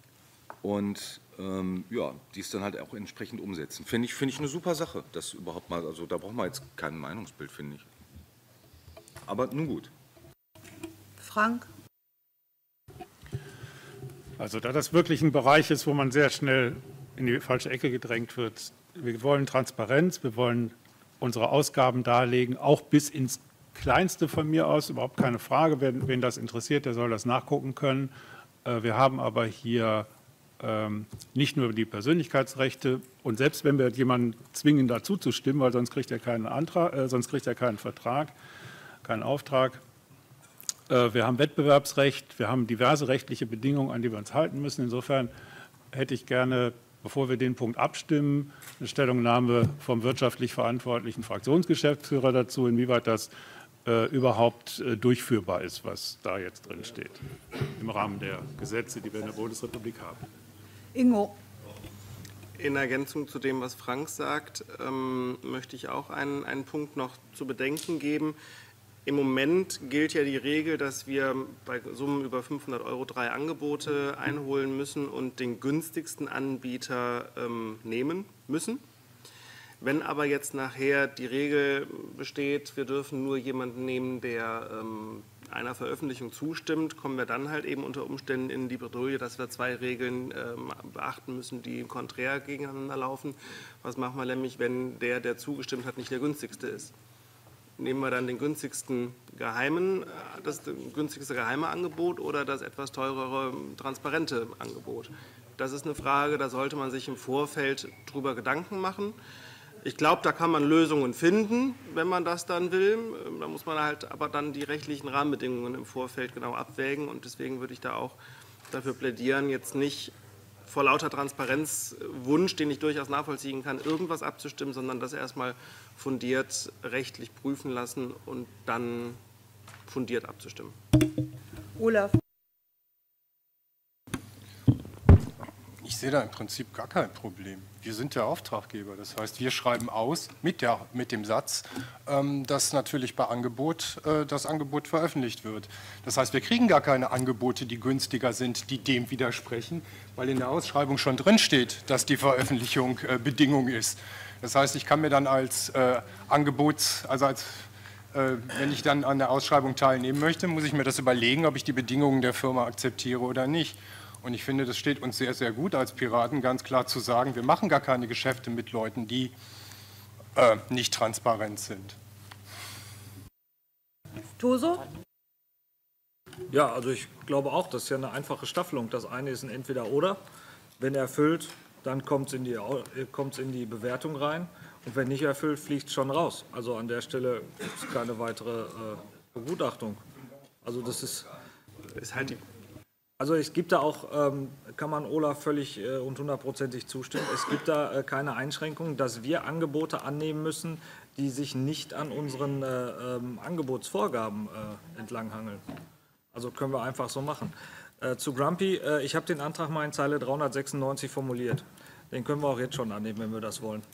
und ähm, ja, dies dann halt auch entsprechend umsetzen. Finde ich, finde ich eine super Sache, das überhaupt mal, also da braucht man jetzt kein Meinungsbild, finde ich. Aber nun gut. Frank? Also da das wirklich ein Bereich ist, wo man sehr schnell in die falsche Ecke gedrängt wird. Wir wollen Transparenz, wir wollen unsere Ausgaben darlegen, auch bis ins Kleinste von mir aus, überhaupt keine Frage. Wen, wen das interessiert, der soll das nachgucken können. Äh, wir haben aber hier ähm, nicht nur die Persönlichkeitsrechte und selbst wenn wir jemanden zwingen, dazu zu stimmen, weil sonst kriegt er keinen Antrag, äh, sonst kriegt er keinen Vertrag, keinen Auftrag. Äh, wir haben Wettbewerbsrecht, wir haben diverse rechtliche Bedingungen, an die wir uns halten müssen. Insofern hätte ich gerne, bevor wir den Punkt abstimmen, eine Stellungnahme vom wirtschaftlich verantwortlichen Fraktionsgeschäftsführer dazu, inwieweit das äh, überhaupt äh, durchführbar ist, was da jetzt drin steht, im Rahmen der Gesetze, die wir in der Bundesrepublik haben. Ingo. In Ergänzung zu dem, was Frank sagt, ähm, möchte ich auch einen, einen Punkt noch zu bedenken geben. Im Moment gilt ja die Regel, dass wir bei Summen über fünfhundert Euro drei Angebote einholen müssen und den günstigsten Anbieter ähm, nehmen müssen. Wenn aber jetzt nachher die Regel besteht, wir dürfen nur jemanden nehmen, der ähm, einer Veröffentlichung zustimmt, kommen wir dann halt eben unter Umständen in die Bredouille, dass wir zwei Regeln ähm, beachten müssen, die konträr gegeneinander laufen. Was machen wir nämlich, wenn der, der zugestimmt hat, nicht der günstigste ist? Nehmen wir dann den günstigsten geheimen, das günstigste geheime Angebot oder das etwas teurere transparente Angebot? Das ist eine Frage, da sollte man sich im Vorfeld drüber Gedanken machen. Ich glaube, da kann man Lösungen finden, wenn man das dann will. Da muss man halt aber dann die rechtlichen Rahmenbedingungen im Vorfeld genau abwägen. Und deswegen würde ich da auch dafür plädieren, jetzt nicht vor lauter Transparenzwunsch, den ich durchaus nachvollziehen kann, irgendwas abzustimmen, sondern das erstmal fundiert rechtlich prüfen lassen und dann fundiert abzustimmen. Olaf. Ich sehe da im Prinzip gar kein Problem. Wir sind der Auftraggeber. Das heißt, wir schreiben aus mit, der, mit dem Satz, ähm, dass natürlich bei Angebot äh, das Angebot veröffentlicht wird. Das heißt, wir kriegen gar keine Angebote, die günstiger sind, die dem widersprechen, weil in der Ausschreibung schon drinsteht, dass die Veröffentlichung äh, Bedingung ist. Das heißt, ich kann mir dann als äh, Angebot, also als äh, wenn ich dann an der Ausschreibung teilnehmen möchte, muss ich mir das überlegen, ob ich die Bedingungen der Firma akzeptiere oder nicht. Und ich finde, das steht uns sehr, sehr gut als Piraten, ganz klar zu sagen, wir machen gar keine Geschäfte mit Leuten, die äh, nicht transparent sind. Toso? Ja, also ich glaube auch, das ist ja eine einfache Staffelung. Das eine ist ein Entweder-Oder. Wenn erfüllt, dann kommt es in, in die Bewertung rein. Und wenn nicht erfüllt, fliegt es schon raus. Also an der Stelle gibt es keine weitere äh, Begutachtung. Also das ist... ist halt die Also es gibt da auch, ähm, kann man Olaf völlig äh, und hundertprozentig zustimmen, es gibt da äh, keine Einschränkung, dass wir Angebote annehmen müssen, die sich nicht an unseren äh, ähm, Angebotsvorgaben äh, entlanghangeln. Also können wir einfach so machen. Äh, zu Grumpy, äh, ich habe den Antrag mal in Zeile dreihundertsechsundneunzig formuliert. Den können wir auch jetzt schon annehmen, wenn wir das wollen.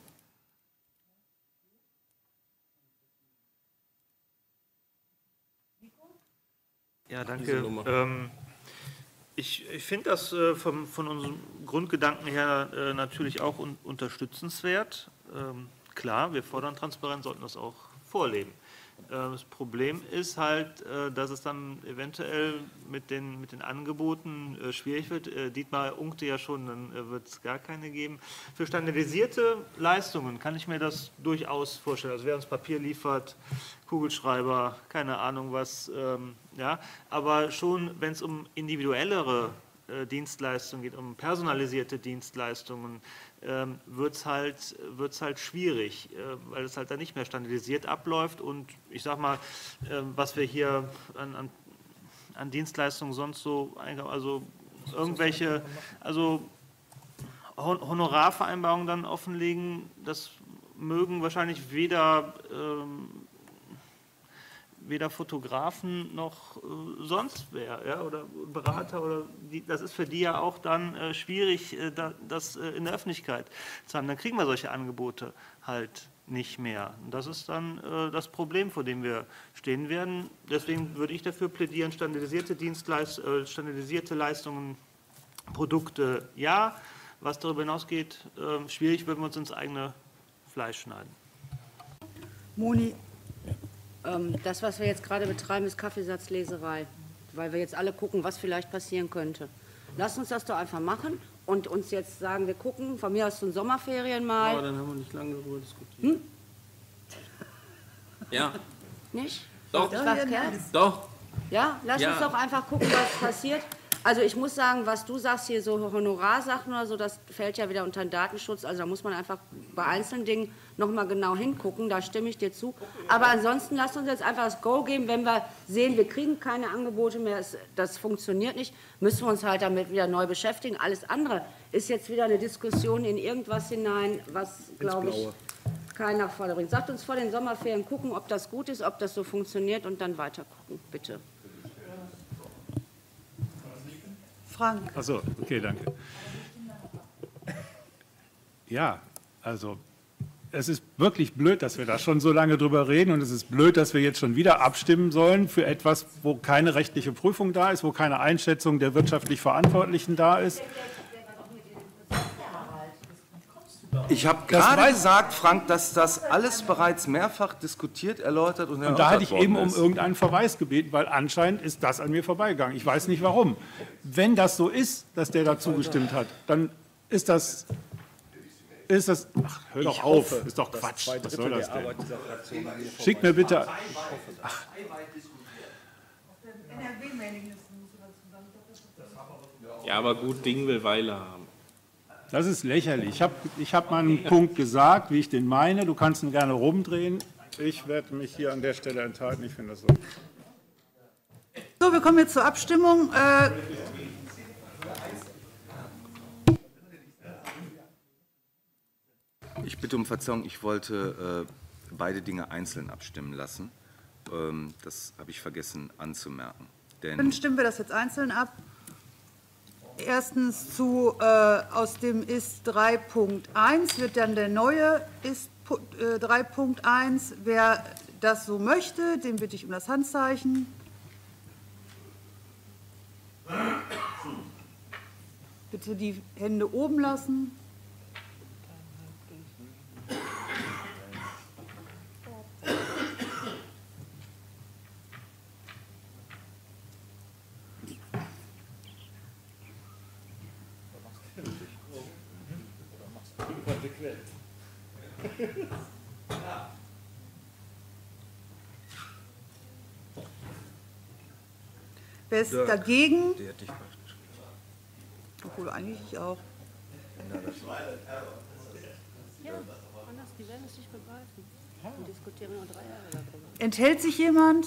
Ja, danke. Ähm, ich ich finde das äh, vom, von unserem Grundgedanken her äh, natürlich auch un unterstützenswert. Ähm, klar, wir fordern Transparenz, sollten das auch vorleben. Äh, das Problem ist halt, äh, dass es dann eventuell mit den, mit den Angeboten äh, schwierig wird. Äh, Dietmar unkte ja schon, dann äh, wird es gar keine geben. Für standardisierte Leistungen kann ich mir das durchaus vorstellen. Also wer uns Papier liefert, Kugelschreiber, keine Ahnung was, ähm, ja, aber schon, wenn es um individuellere äh, Dienstleistungen geht, um personalisierte Dienstleistungen, ähm, wird es halt, wird's halt schwierig, äh, weil es halt dann nicht mehr standardisiert abläuft und ich sag mal, äh, was wir hier an, an, an Dienstleistungen sonst so, also irgendwelche, also Honorarvereinbarungen dann offenlegen, das mögen wahrscheinlich weder ähm, weder Fotografen noch äh, sonst wer, ja, oder Berater, oder die, das ist für die ja auch dann äh, schwierig, äh, da, das äh, in der Öffentlichkeit zu haben. Dann kriegen wir solche Angebote halt nicht mehr. Und das ist dann äh, das Problem, vor dem wir stehen werden. Deswegen würde ich dafür plädieren, standardisierte Dienstleist äh, standardisierte Leistungen, Produkte, ja. Was darüber hinausgeht, äh, schwierig, würden wir uns ins eigene Fleisch schneiden. Moni. Das, was wir jetzt gerade betreiben, ist Kaffeesatzleserei, weil wir jetzt alle gucken, was vielleicht passieren könnte. Lass uns das doch einfach machen und uns jetzt sagen, wir gucken, von mir aus zu den Sommerferien mal. Aber dann haben wir nicht lange darüber diskutiert. Hm? Ja. Nicht? Doch. Das war's, Kerl? Doch. Ja, lass Ja. uns doch einfach gucken, was passiert. Also ich muss sagen, was du sagst hier, so Honorarsachen oder so, das fällt ja wieder unter den Datenschutz. Also da muss man einfach bei einzelnen Dingen nochmal genau hingucken, da stimme ich dir zu. Aber ansonsten lasst uns jetzt einfach das Go geben, wenn wir sehen, wir kriegen keine Angebote mehr, das funktioniert nicht, müssen wir uns halt damit wieder neu beschäftigen. Alles andere ist jetzt wieder eine Diskussion in irgendwas hinein, was, glaube ich, keinen nach vorne bringt. Sagt uns vor den Sommerferien gucken, ob das gut ist, ob das so funktioniert und dann weiter gucken, bitte. Frank. Ach so, okay, danke. Ja, also es ist wirklich blöd, dass wir da schon so lange drüber reden und es ist blöd, dass wir jetzt schon wieder abstimmen sollen für etwas, wo keine rechtliche Prüfung da ist, wo keine Einschätzung der wirtschaftlich Verantwortlichen da ist. Ich habe gerade gesagt, Frank, dass das alles bereits mehrfach diskutiert, erläutert und Und da hatte ich eben um irgendeinen Verweis gebeten, weil anscheinend ist das an mir vorbeigegangen. Ich weiß nicht warum. Wenn das so ist, dass der da zugestimmt hat, dann ist das... Ist das, ach, hör doch auf, ist doch Quatsch. Was soll das denn? Schickt mir bitte. Ach. Ja, aber gut Ding will Weile haben. Das ist lächerlich. Ich habe ich hab mal einen Punkt gesagt, wie ich den meine. Du kannst ihn gerne rumdrehen. Ich werde mich hier an der Stelle enthalten. Ich finde das so. So, wir kommen jetzt zur Abstimmung. Äh, Ich bitte um Verzeihung, ich wollte äh, beide Dinge einzeln abstimmen lassen. Ähm, das habe ich vergessen anzumerken. Denn Dann stimmen wir das jetzt einzeln ab. Erstens zu äh, aus dem Ist drei Punkt eins wird dann der neue Ist äh, drei Punkt eins. Wer das so möchte, den bitte ich um das Handzeichen. Bitte die Hände oben lassen. Wer ist dagegen? Obwohl eigentlich ich auch. Ja, anders, die werden es nicht begreifen. Wir diskutieren nur drei Jahre darüber. Enthält sich jemand?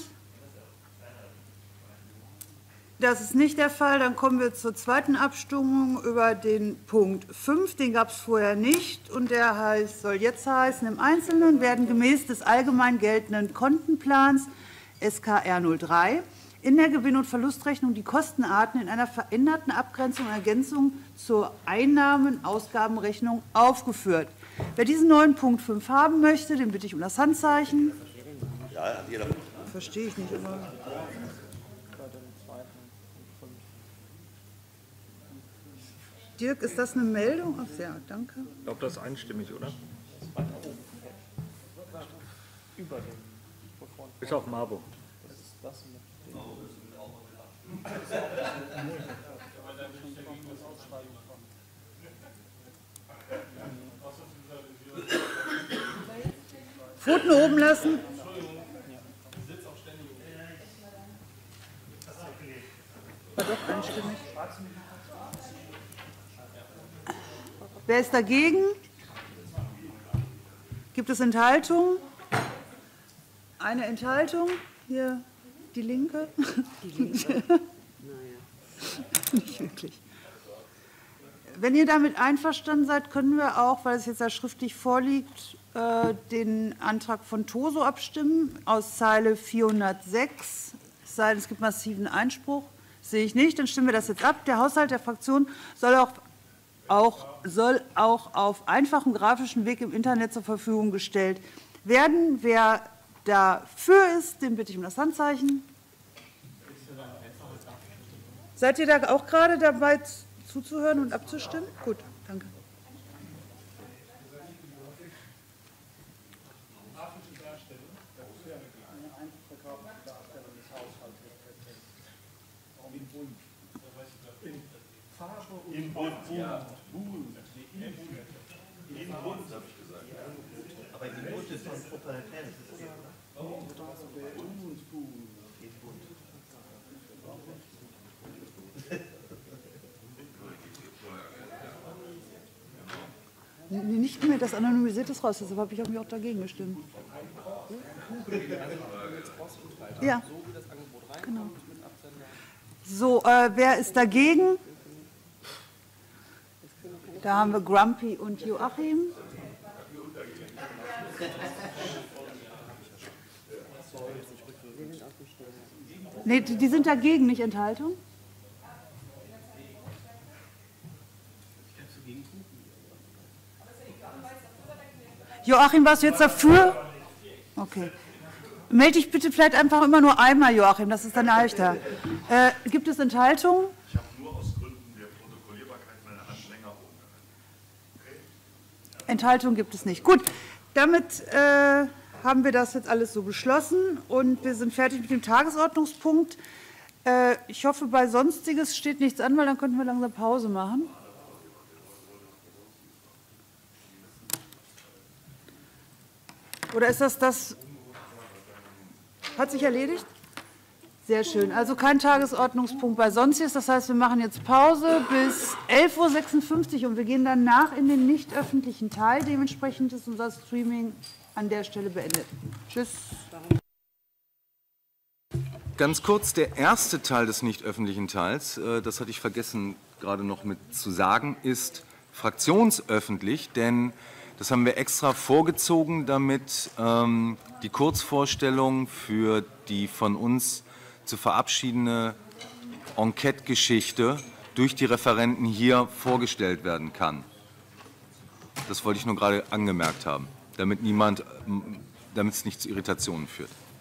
Das ist nicht der Fall. Dann kommen wir zur zweiten Abstimmung über den Punkt fünf. Den gab es vorher nicht. Und der heißt, soll jetzt heißen, im Einzelnen werden gemäß des allgemein geltenden Kontenplans S K R null drei in der Gewinn- und Verlustrechnung die Kostenarten in einer veränderten Abgrenzung und Ergänzung zur Einnahmen-Ausgabenrechnung aufgeführt. Wer diesen neuen Punkt fünf haben möchte, den bitte ich um das Handzeichen. Ja, hat jeder. Verstehe ich nicht, aber... Dirk, ist das eine Meldung? Ach ja, danke. Ich glaube, das ist einstimmig, oder? Bis auf Marburg. Pfoten oben lassen. War doch einstimmig. Wer ist dagegen? Gibt es Enthaltungen? Eine Enthaltung? Hier die Linke? Die Linke? Naja. Nicht wirklich. Wenn ihr damit einverstanden seid, können wir auch, weil es jetzt ja schriftlich vorliegt, den Antrag von Toso abstimmen aus Zeile vierhundertsechs. Es sei denn, es gibt massiven Einspruch. Das sehe ich nicht. Dann stimmen wir das jetzt ab. Der Haushalt der Fraktion soll auch, auch, soll auch auf einfachem grafischen Weg im Internet zur Verfügung gestellt werden. Wer dafür ist, den bitte ich um das Handzeichen. Seid ihr da auch gerade dabei zuzuhören und abzustimmen? Gut, danke. Im Bund. Ja. Im Bund, habe ich gesagt. Aber im Bund ist das Proprietär, das ist ja, oder? Nicht mehr das Anonymisierte ist raus, deshalb habe ich mich auch dagegen gestimmt. Ja, genau. So, äh, wer ist dagegen? Da haben wir Grumpy und Joachim. Nee, die sind dagegen, nicht Enthaltung? Joachim, warst du jetzt dafür? Okay. Melde dich bitte vielleicht einfach immer nur einmal, Joachim, das ist dann leichter. Äh, gibt es Enthaltungen? Ich habe nur aus Gründen der Protokollierbarkeit meine Hand länger hoch. Okay? Enthaltung gibt es nicht. Gut, damit äh, haben wir das jetzt alles so beschlossen und wir sind fertig mit dem Tagesordnungspunkt. Äh, ich hoffe, bei Sonstiges steht nichts an, weil dann könnten wir langsam Pause machen. Oder ist das das? Hat sich erledigt? Sehr schön. Also kein Tagesordnungspunkt bei Sonstiges. Das heißt, wir machen jetzt Pause bis elf Uhr sechsundfünfzig und wir gehen danach in den nicht öffentlichen Teil. Dementsprechend ist unser Streaming an der Stelle beendet. Tschüss. Ganz kurz, der erste Teil des nicht öffentlichen Teils, das hatte ich vergessen gerade noch mit zu sagen, ist fraktionsöffentlich, denn das haben wir extra vorgezogen, damit ähm, die Kurzvorstellung für die von uns zu verabschiedende Enquete-Geschichte durch die Referenten hier vorgestellt werden kann. Das wollte ich nur gerade angemerkt haben, damit niemand, damit es nicht zu Irritationen führt.